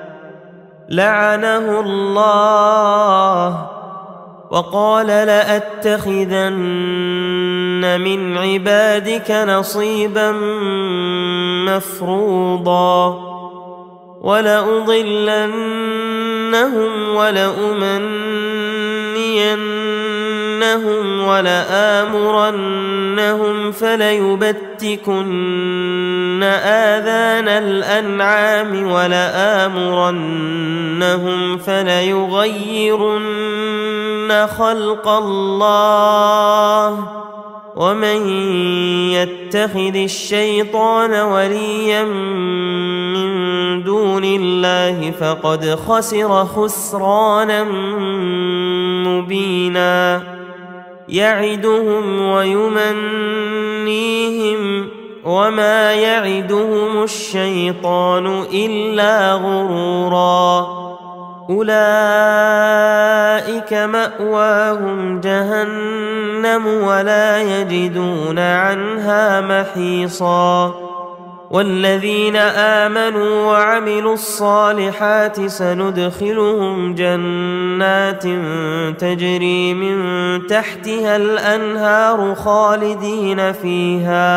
لعنه الله وقال لأتخذن من عبادك نصيبا مفروضا ولأضلنهم ولأمنينهم ولآمرنهم فليبتكن آذان الأنعام ولآمرنهم فليغيرن خلق الله ومن يتخذ الشيطان وليا من دون الله فقد خسر خسرانا مبينا. يعدهم ويمنيهم وما يعدهم الشيطان إلا غرورا. أولئك مأواهم جهنم ولا يجدون عنها محيصا. والذين آمنوا وعملوا الصالحات سندخلهم جنات تجري من تحتها الأنهار خالدين فيها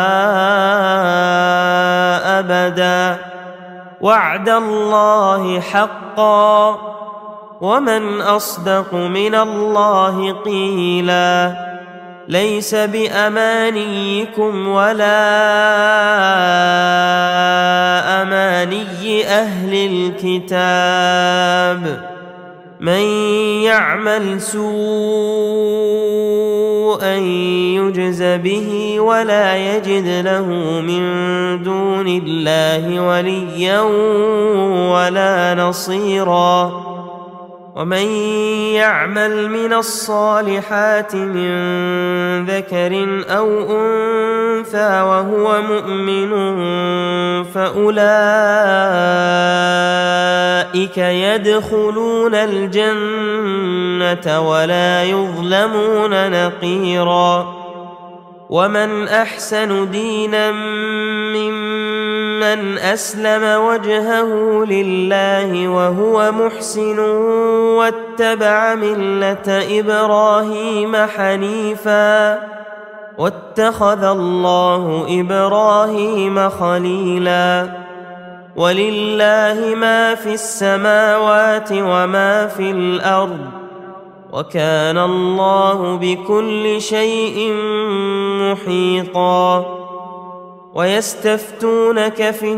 أبدا وعد الله حقا ومن أصدق من الله قيلا. ليس بأمانيكم ولا أماني أهل الكتاب من يعمل سوءا يجز به ولا يجد له من دون الله وليا ولا نصيرا. ومن يعمل من الصالحات من ذكر أو أنثى وهو مؤمن فأولئك يدخلون الجنة ولا يظلمون نقيرا. ومن أحسن دينا ممن أسلم وجهه لله وهو محسن واتبع ملة إبراهيم حنيفا واتخذ الله إبراهيم خليلا ولله ما في السماوات وما في الأرض وكان الله بكل شيء محيطا ويستفتونك في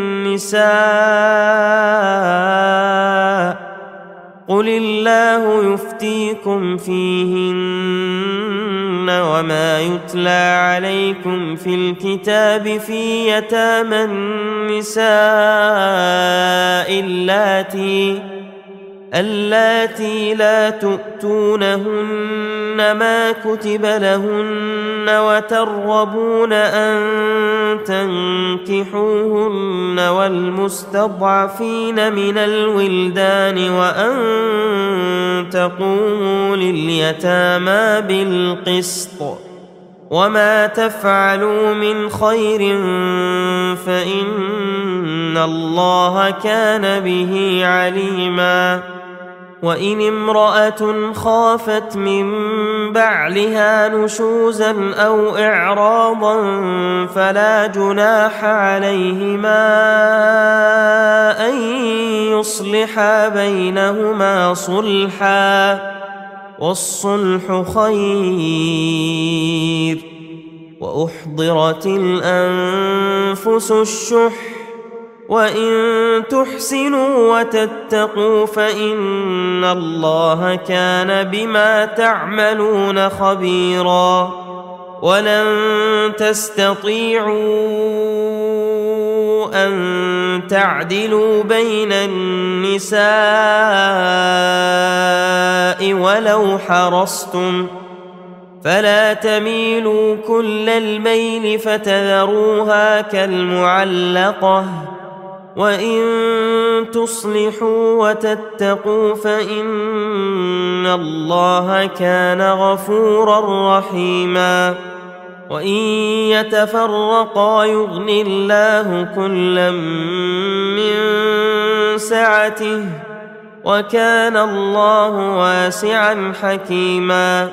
النساء قل الله يفتيكم فيهن وما يتلى عليكم في الكتاب في يتامى النساء اللاتي اللاتي لا تؤتونهن ما كتب لهن وترغبون أن تنكحوهن والمستضعفين من الولدان وأن تقوموا لليتامى بالقسط وما تفعلوا من خير فإن الله كان به عليما وإن امرأة خافت من بعلها نشوزا أو إعراضا فلا جناح عليهما أن يصلحا بينهما صلحا والصلح خير وأحضرت الأنفس الشح وإن تحسنوا وتتقوا فإن الله كان بما تعملون خبيرا ولن تستطيعوا أن تعدلوا بين النساء ولو حرصتم فلا تميلوا كل الميل فتذروها كالمعلقة وإن تصلحوا وتتقوا فإن الله كان غفورا رحيما وإن يتفرقا يغن الله كلا من سعته وكان الله واسعا حكيما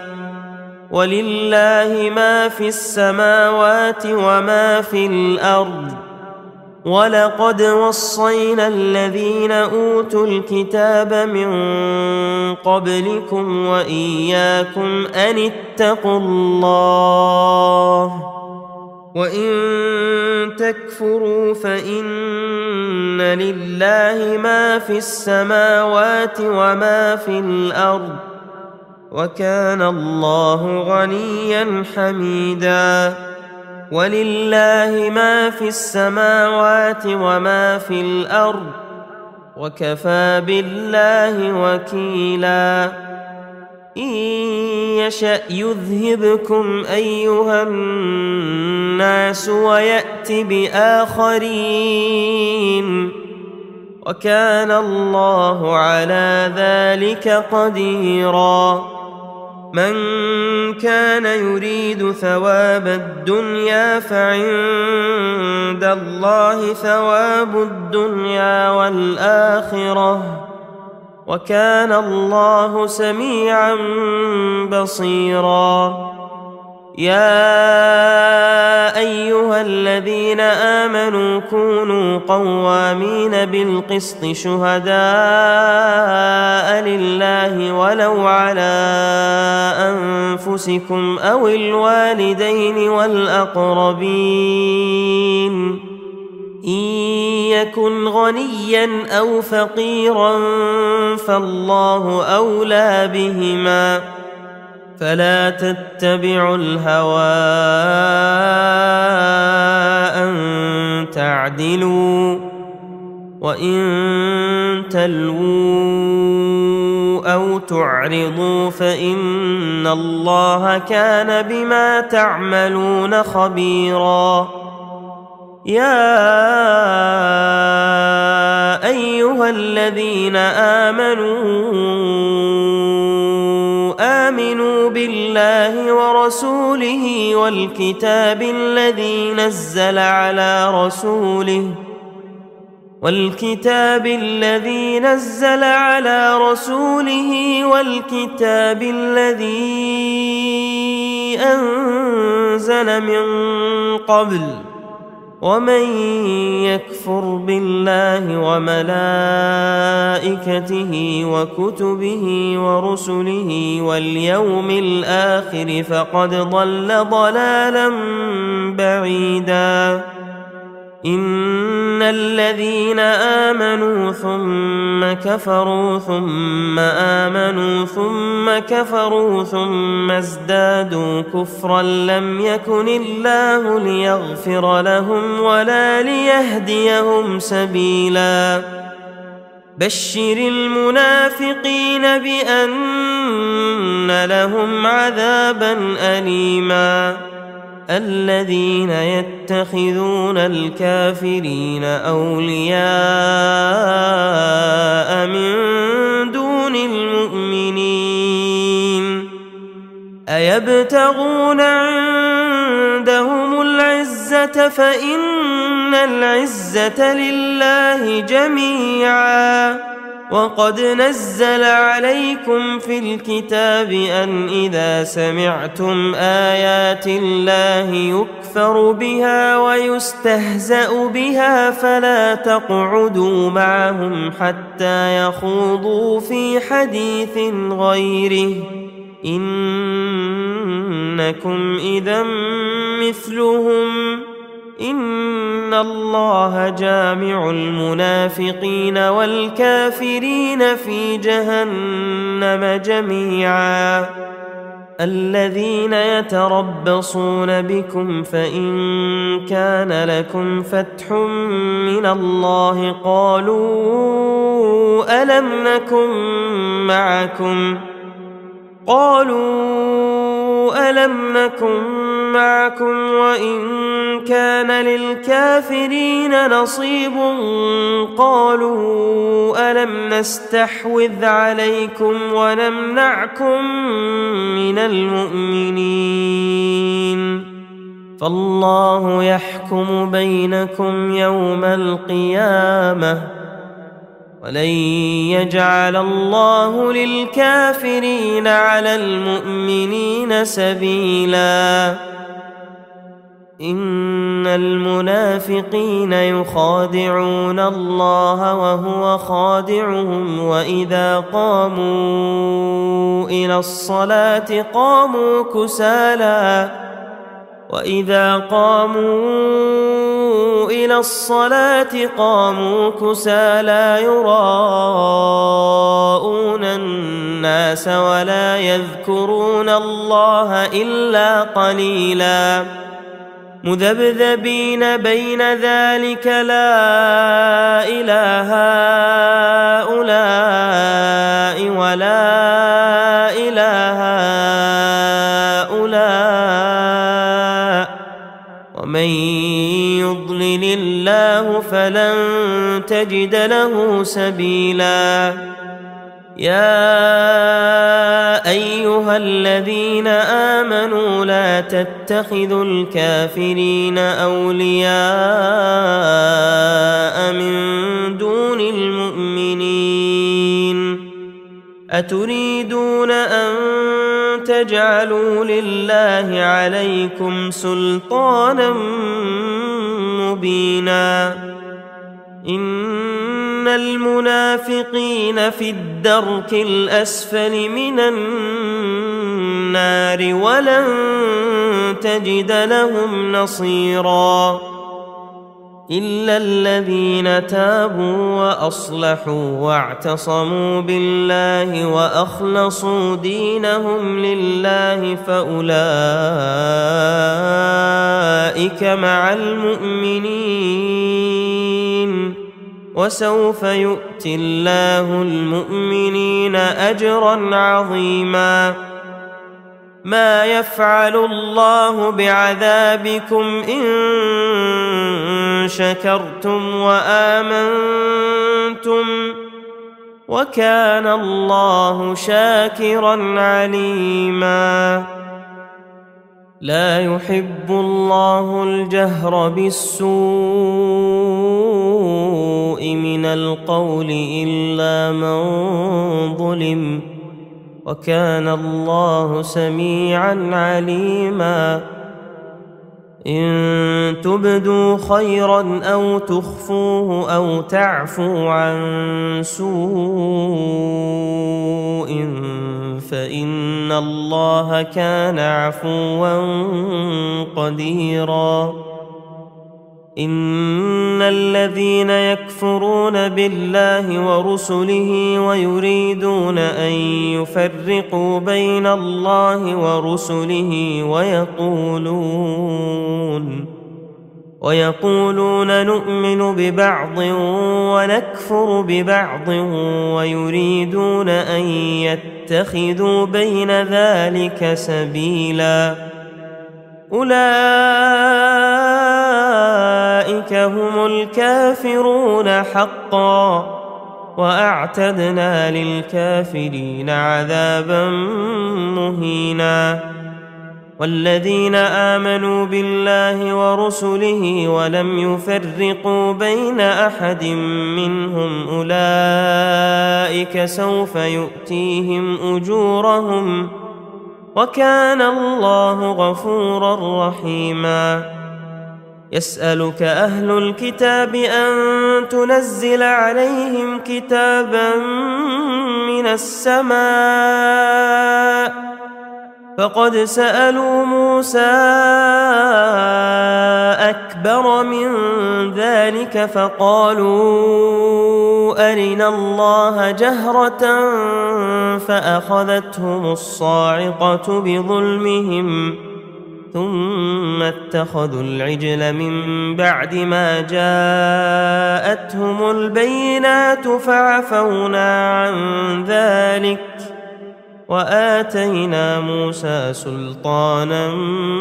ولله ما في السماوات وما في الأرض ولقد وصينا الذين أوتوا الكتاب من قبلكم وإياكم أن اتقوا الله وإن تكفروا فإن لله ما في السماوات وما في الأرض وكان الله غنيا حميدا ولله ما في السماوات وما في الأرض وكفى بالله وكيلا إن يشأ يذهبكم أيها الناس ويأت بآخرين وكان الله على ذلك قديرا من كان يريد ثواب الدنيا فعند الله ثواب الدنيا والآخرة وكان الله سميعا بصيرا يا أيها الذين آمنوا كونوا قوامين بالقسط شهداء لله ولو على أنفسكم أو الوالدين والأقربين إن يكن غنيا أو فقيرا فالله أولى بهما فلا تتبعوا الهوى أن تعدلوا وإن تلووا أو تعرضوا فإن الله كان بما تعملون خبيرا يا أيها الذين آمنوا آمنوا بالله ورسوله والكتاب الذي نزل على رسوله والكتاب الذي نزل على رسوله والكتاب الذي أنزل من قبل ومن يكفر بالله وملائكته وكتبه ورسله واليوم الآخر فقد ضل ضلالا بعيدا إن الذين آمنوا ثم كفروا ثم آمنوا ثم كفروا ثم ازدادوا كفرا لم يكن الله ليغفر لهم ولا ليهديهم سبيلا بشر المنافقين بأن لهم عذابا أليما الذين يتخذون الكافرين أولياء من دون المؤمنين أيبتغون عندهم العزة فإن العزة لله جميعا وقد نزل عليكم في الكتاب أن إذا سمعتم آيات الله يكفر بها ويستهزأ بها فلا تقعدوا معهم حتى يخوضوا في حديث غيره إنكم إذا مثلهم إن الله جامع المنافقين والكافرين في جهنم جميعا الذين يتربصون بكم فإن كان لكم فتح من الله قالوا ألم نكن معكم قالوا ألم نكن معكم وإن كان للكافرين نصيب قالوا ألم نستحوذ عليكم ونمنعكم من المؤمنين فالله يحكم بينكم يوم القيامة ولن يجعل الله للكافرين على المؤمنين سبيلا إن المنافقين يخادعون الله وهو خادعهم وإذا قاموا إلى الصلاة قاموا كسالى وإذا قاموا إلى الصلاة قاموا كسالى يراءون الناس ولا يذكرون الله إلا قليلا مذبذبين بين ذلك لا إله هؤلاء ولا إله هؤلاء ومن يضلل الله فلن تجد له سبيلا يا أيها الذين آمنوا لا تتخذوا الكافرين أولياء من دون المؤمنين أتريدون أن تجعلوا لله عليكم سلطانا مبينا إن المنافقين في الدرك الأسفل من النار ولن تجد لهم نصيرا إلا الذين تابوا وأصلحوا واعتصموا بالله وأخلصوا دينهم لله فأولئك مع المؤمنين وسوف يؤتي الله المؤمنين أجرا عظيما ما يفعل الله بعذابكم إن شكرتم وآمنتم وكان الله شاكرا عليما لا يحب الله الجهر بالسوء من القول إلا من ظلم وكان الله سميعا عليما. إن تبدوا خيرا أو تخفوه أو تعفوا عن سوء فإن الله كان عفوا قديرا. إن الذين يكفرون بالله ورسله ويريدون أن يفرقوا بين الله ورسله ويقولون ويقولون نؤمن ببعض ونكفر ببعض ويريدون أن يتخذوا بين ذلك سبيلا أولئك هم الكافرون حقا وأعتدنا للكافرين عذابا مهينا. والذين آمنوا بالله ورسله ولم يفرقوا بين أحد منهم أولئك سوف يؤتيهم أجورهم وكان الله غفورا رحيما. يسألك أهل الكتاب أن تنزل عليهم كتابا من السماء فقد سألوا موسى أكبر من ذلك فقالوا أرنا الله جهرة فأخذتهم الصاعقة بظلمهم ثم اتخذوا العجل من بعد ما جاءتهم البينات فعفونا عن ذلك وآتينا موسى سلطانا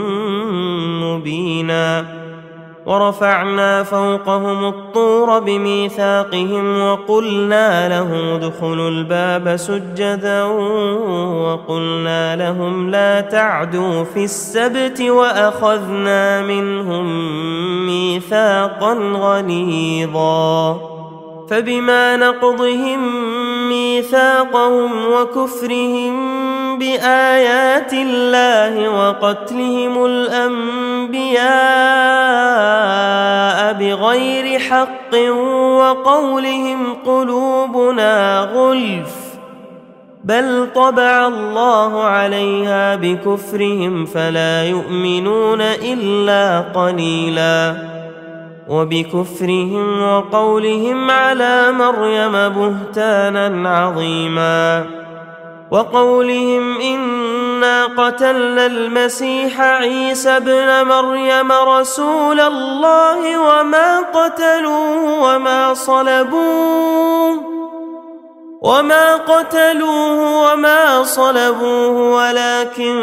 مبينا. ورفعنا فوقهم الطور بميثاقهم وقلنا لهم ادخلوا الباب سجدا وقلنا لهم لا تعدوا في السبت وأخذنا منهم ميثاقا غليظا. فبما نقضهم ميثاقهم وكفرهم بآيات الله وقتلهم الأنبياء بغير حق وقولهم قلوبنا غلف بل طبع الله عليها بكفرهم فلا يؤمنون إلا قليلا. وبكفرهم وقولهم على مريم بهتانا عظيما وقولهم إنا قتلنا المسيح عيسى ابن مريم رسول الله وما قتلوه وما صلبوه وما قتلوه وما صلبوه ولكن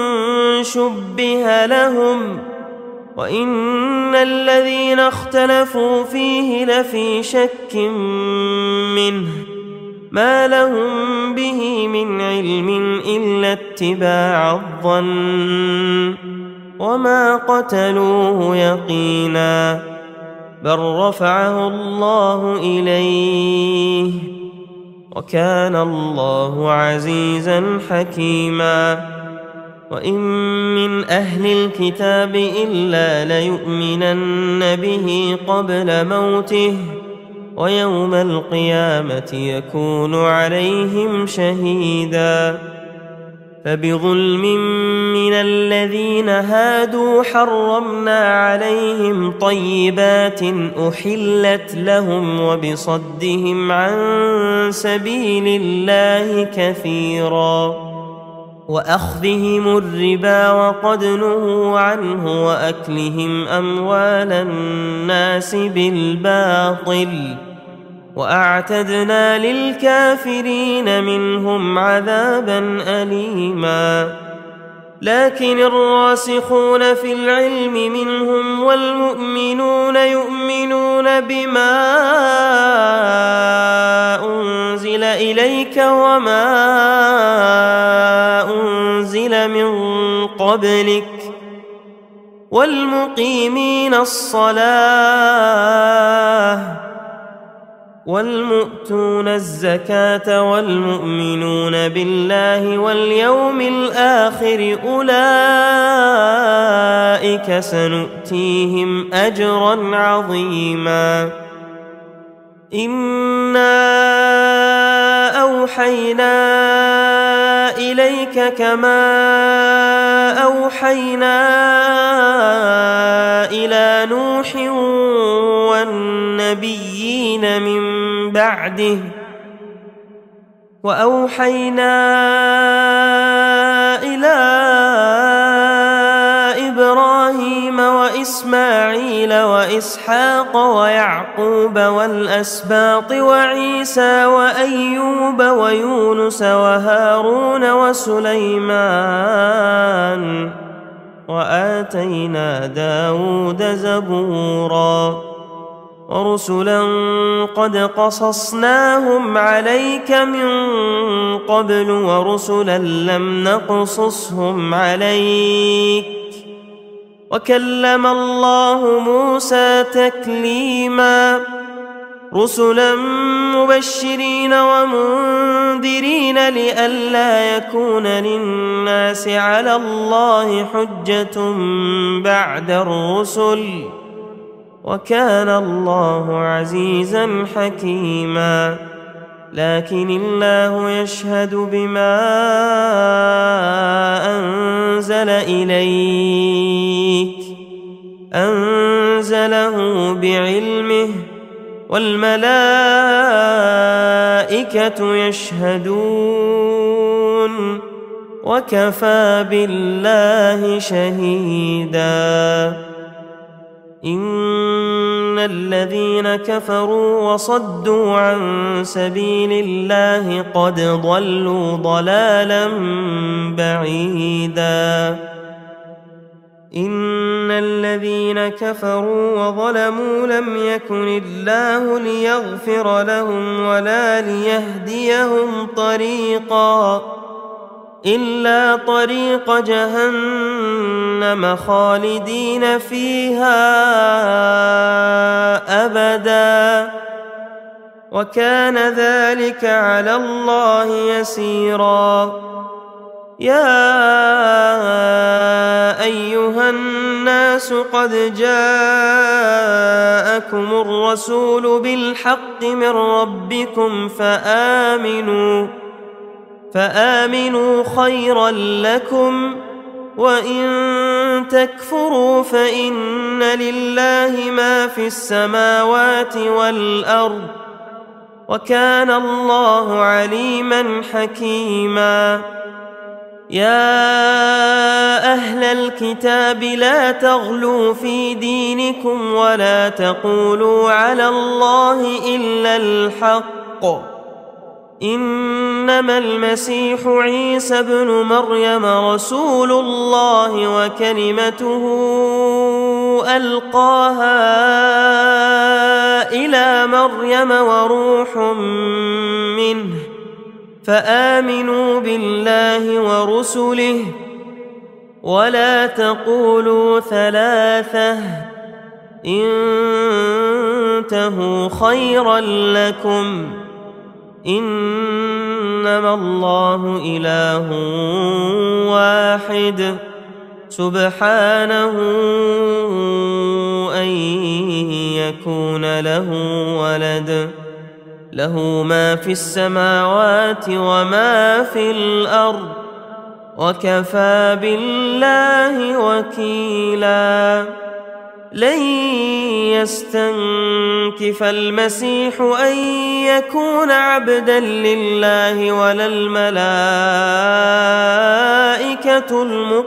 شبه لهم وإن الذين اختلفوا فيه لفي شك منه ما لهم به من علم إلا اتباع الظن وما قتلوه يقينا بل رفعه الله إليه وكان الله عزيزا حكيما. وإن من أهل الكتاب إلا ليؤمنن به قبل موته ويوم القيامة يكون عليهم شهيدا. فبظلم من الذين هادوا حرمنا عليهم طيبات أحلت لهم وبصدهم عن سبيل الله كثيرا وأخذهم الربا وقد نهوا عنه وأكلهم أموال الناس بالباطل وأعتدنا للكافرين منهم عذابا أليما. لكن الراسخون في العلم منهم والمؤمنون يؤمنون بما أنزل إليك وما أنزل من قبلك والمقيمين الصلاة والمؤتون الزكاة والمؤمنون بالله واليوم الآخر أولئك سنؤتيهم أجرا عظيما. إنا أوحينا إليك كما أوحينا إلى نوح والنبيين من بعده وأوحينا إلى إبراهيم وإسماعيل وإسحاق ويعقوب والأسباط وعيسى وأيوب ويونس وهارون وسليمان وآتينا داود زبورا ورسلا قد قصصناهم عليك من قبل ورسلا لم نقصصهم عليك وكلم الله موسى تكليما. رسلا مبشرين ومنذرين لئلا يكون للناس على الله حجة بعد الرسل وكان الله عزيزا حكيما. لكن الله يشهد بما أنزل إليك أنزله بعلمه والملائكة يشهدون وكفى بالله شهيدا. إن الذين كفروا وصدوا عن سبيل الله قد ضلوا ضلالا بعيدا. إن الذين كفروا وظلموا لم يكن الله ليغفر لهم ولا ليهديهم طريقا إلا طريق جهنم خالدين فيها أبدا وكان ذلك على الله يسيرا. يا أيها الناس قد جاءكم الرسول بالحق من ربكم فآمنوا فآمنوا خيرا لكم وإن تكفروا فإن لله ما في السماوات والأرض وكان الله عليما حكيما. يا أهل الكتاب لا تغلوا في دينكم ولا تقولوا على الله إلا الحق إنما المسيح عيسى ابن مريم رسول الله وكلمته ألقاها إلى مريم وروح منه فآمنوا بالله ورسله ولا تقولوا ثلاثة انتهوا خيرا لكم إنما الله إله واحد سبحانه أن يكون له ولد له ما في السماوات وما في الأرض وكفى بالله وكيلا. لن يستنكف المسيح أن يكون عبدا لله ولا الملائكة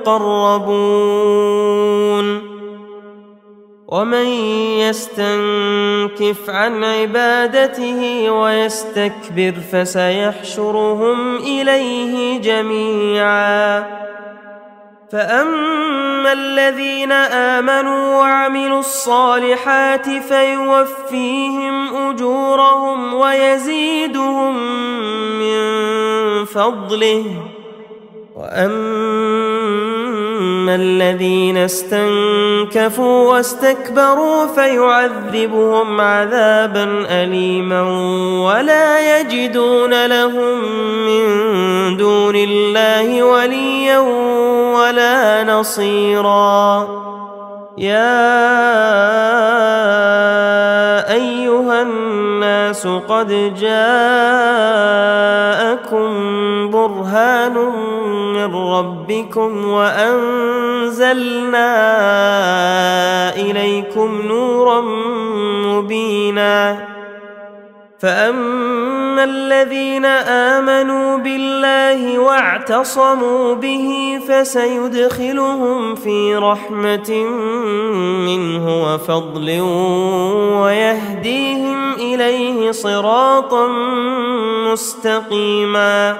المقربون ومن يستنكف عن عبادته ويستكبر فسيحشرهم إليه جميعا. فأما الذين آمنوا وعملوا الصالحات فيوفيهم أجورهم ويزيدهم من فضله وأما فأما الذين استنكفوا واستكبروا فيعذبهم عذابا أليما ولا يجدون لهم من دون الله وليا ولا نصيرا. يا أيها الناس قد جاءكم برهان من ربكم وأنزلنا إليكم نورا مبينا. فأما الذين آمنوا بالله واعتصموا به فسيدخلهم في رحمة منه وفضل ويهديهم إليه صراطا مستقيما.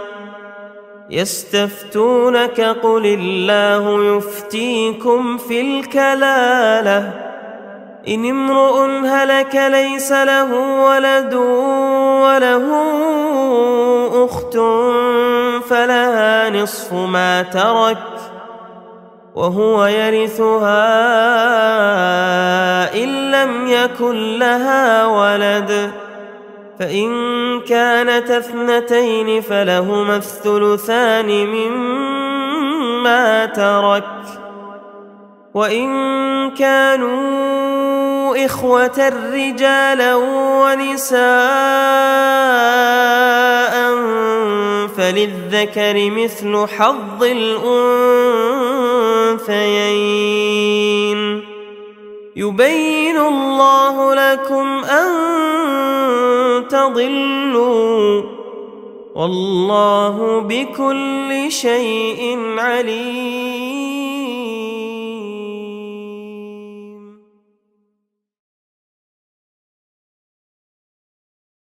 يستفتونك قل الله يفتيكم في الكلالة إن امرؤ هلك ليس له ولد وله أخت فلها نصف ما ترك وهو يرثها إن لم يكن لها ولد، فإن كانت اثنتين فلهما الثلثان مما ترك، وإن كانوا إخوة رجالا ونساء فللذكر مثل حظ الأنثيين. يبين الله لكم أن تضلوا والله بكل شيء عليم.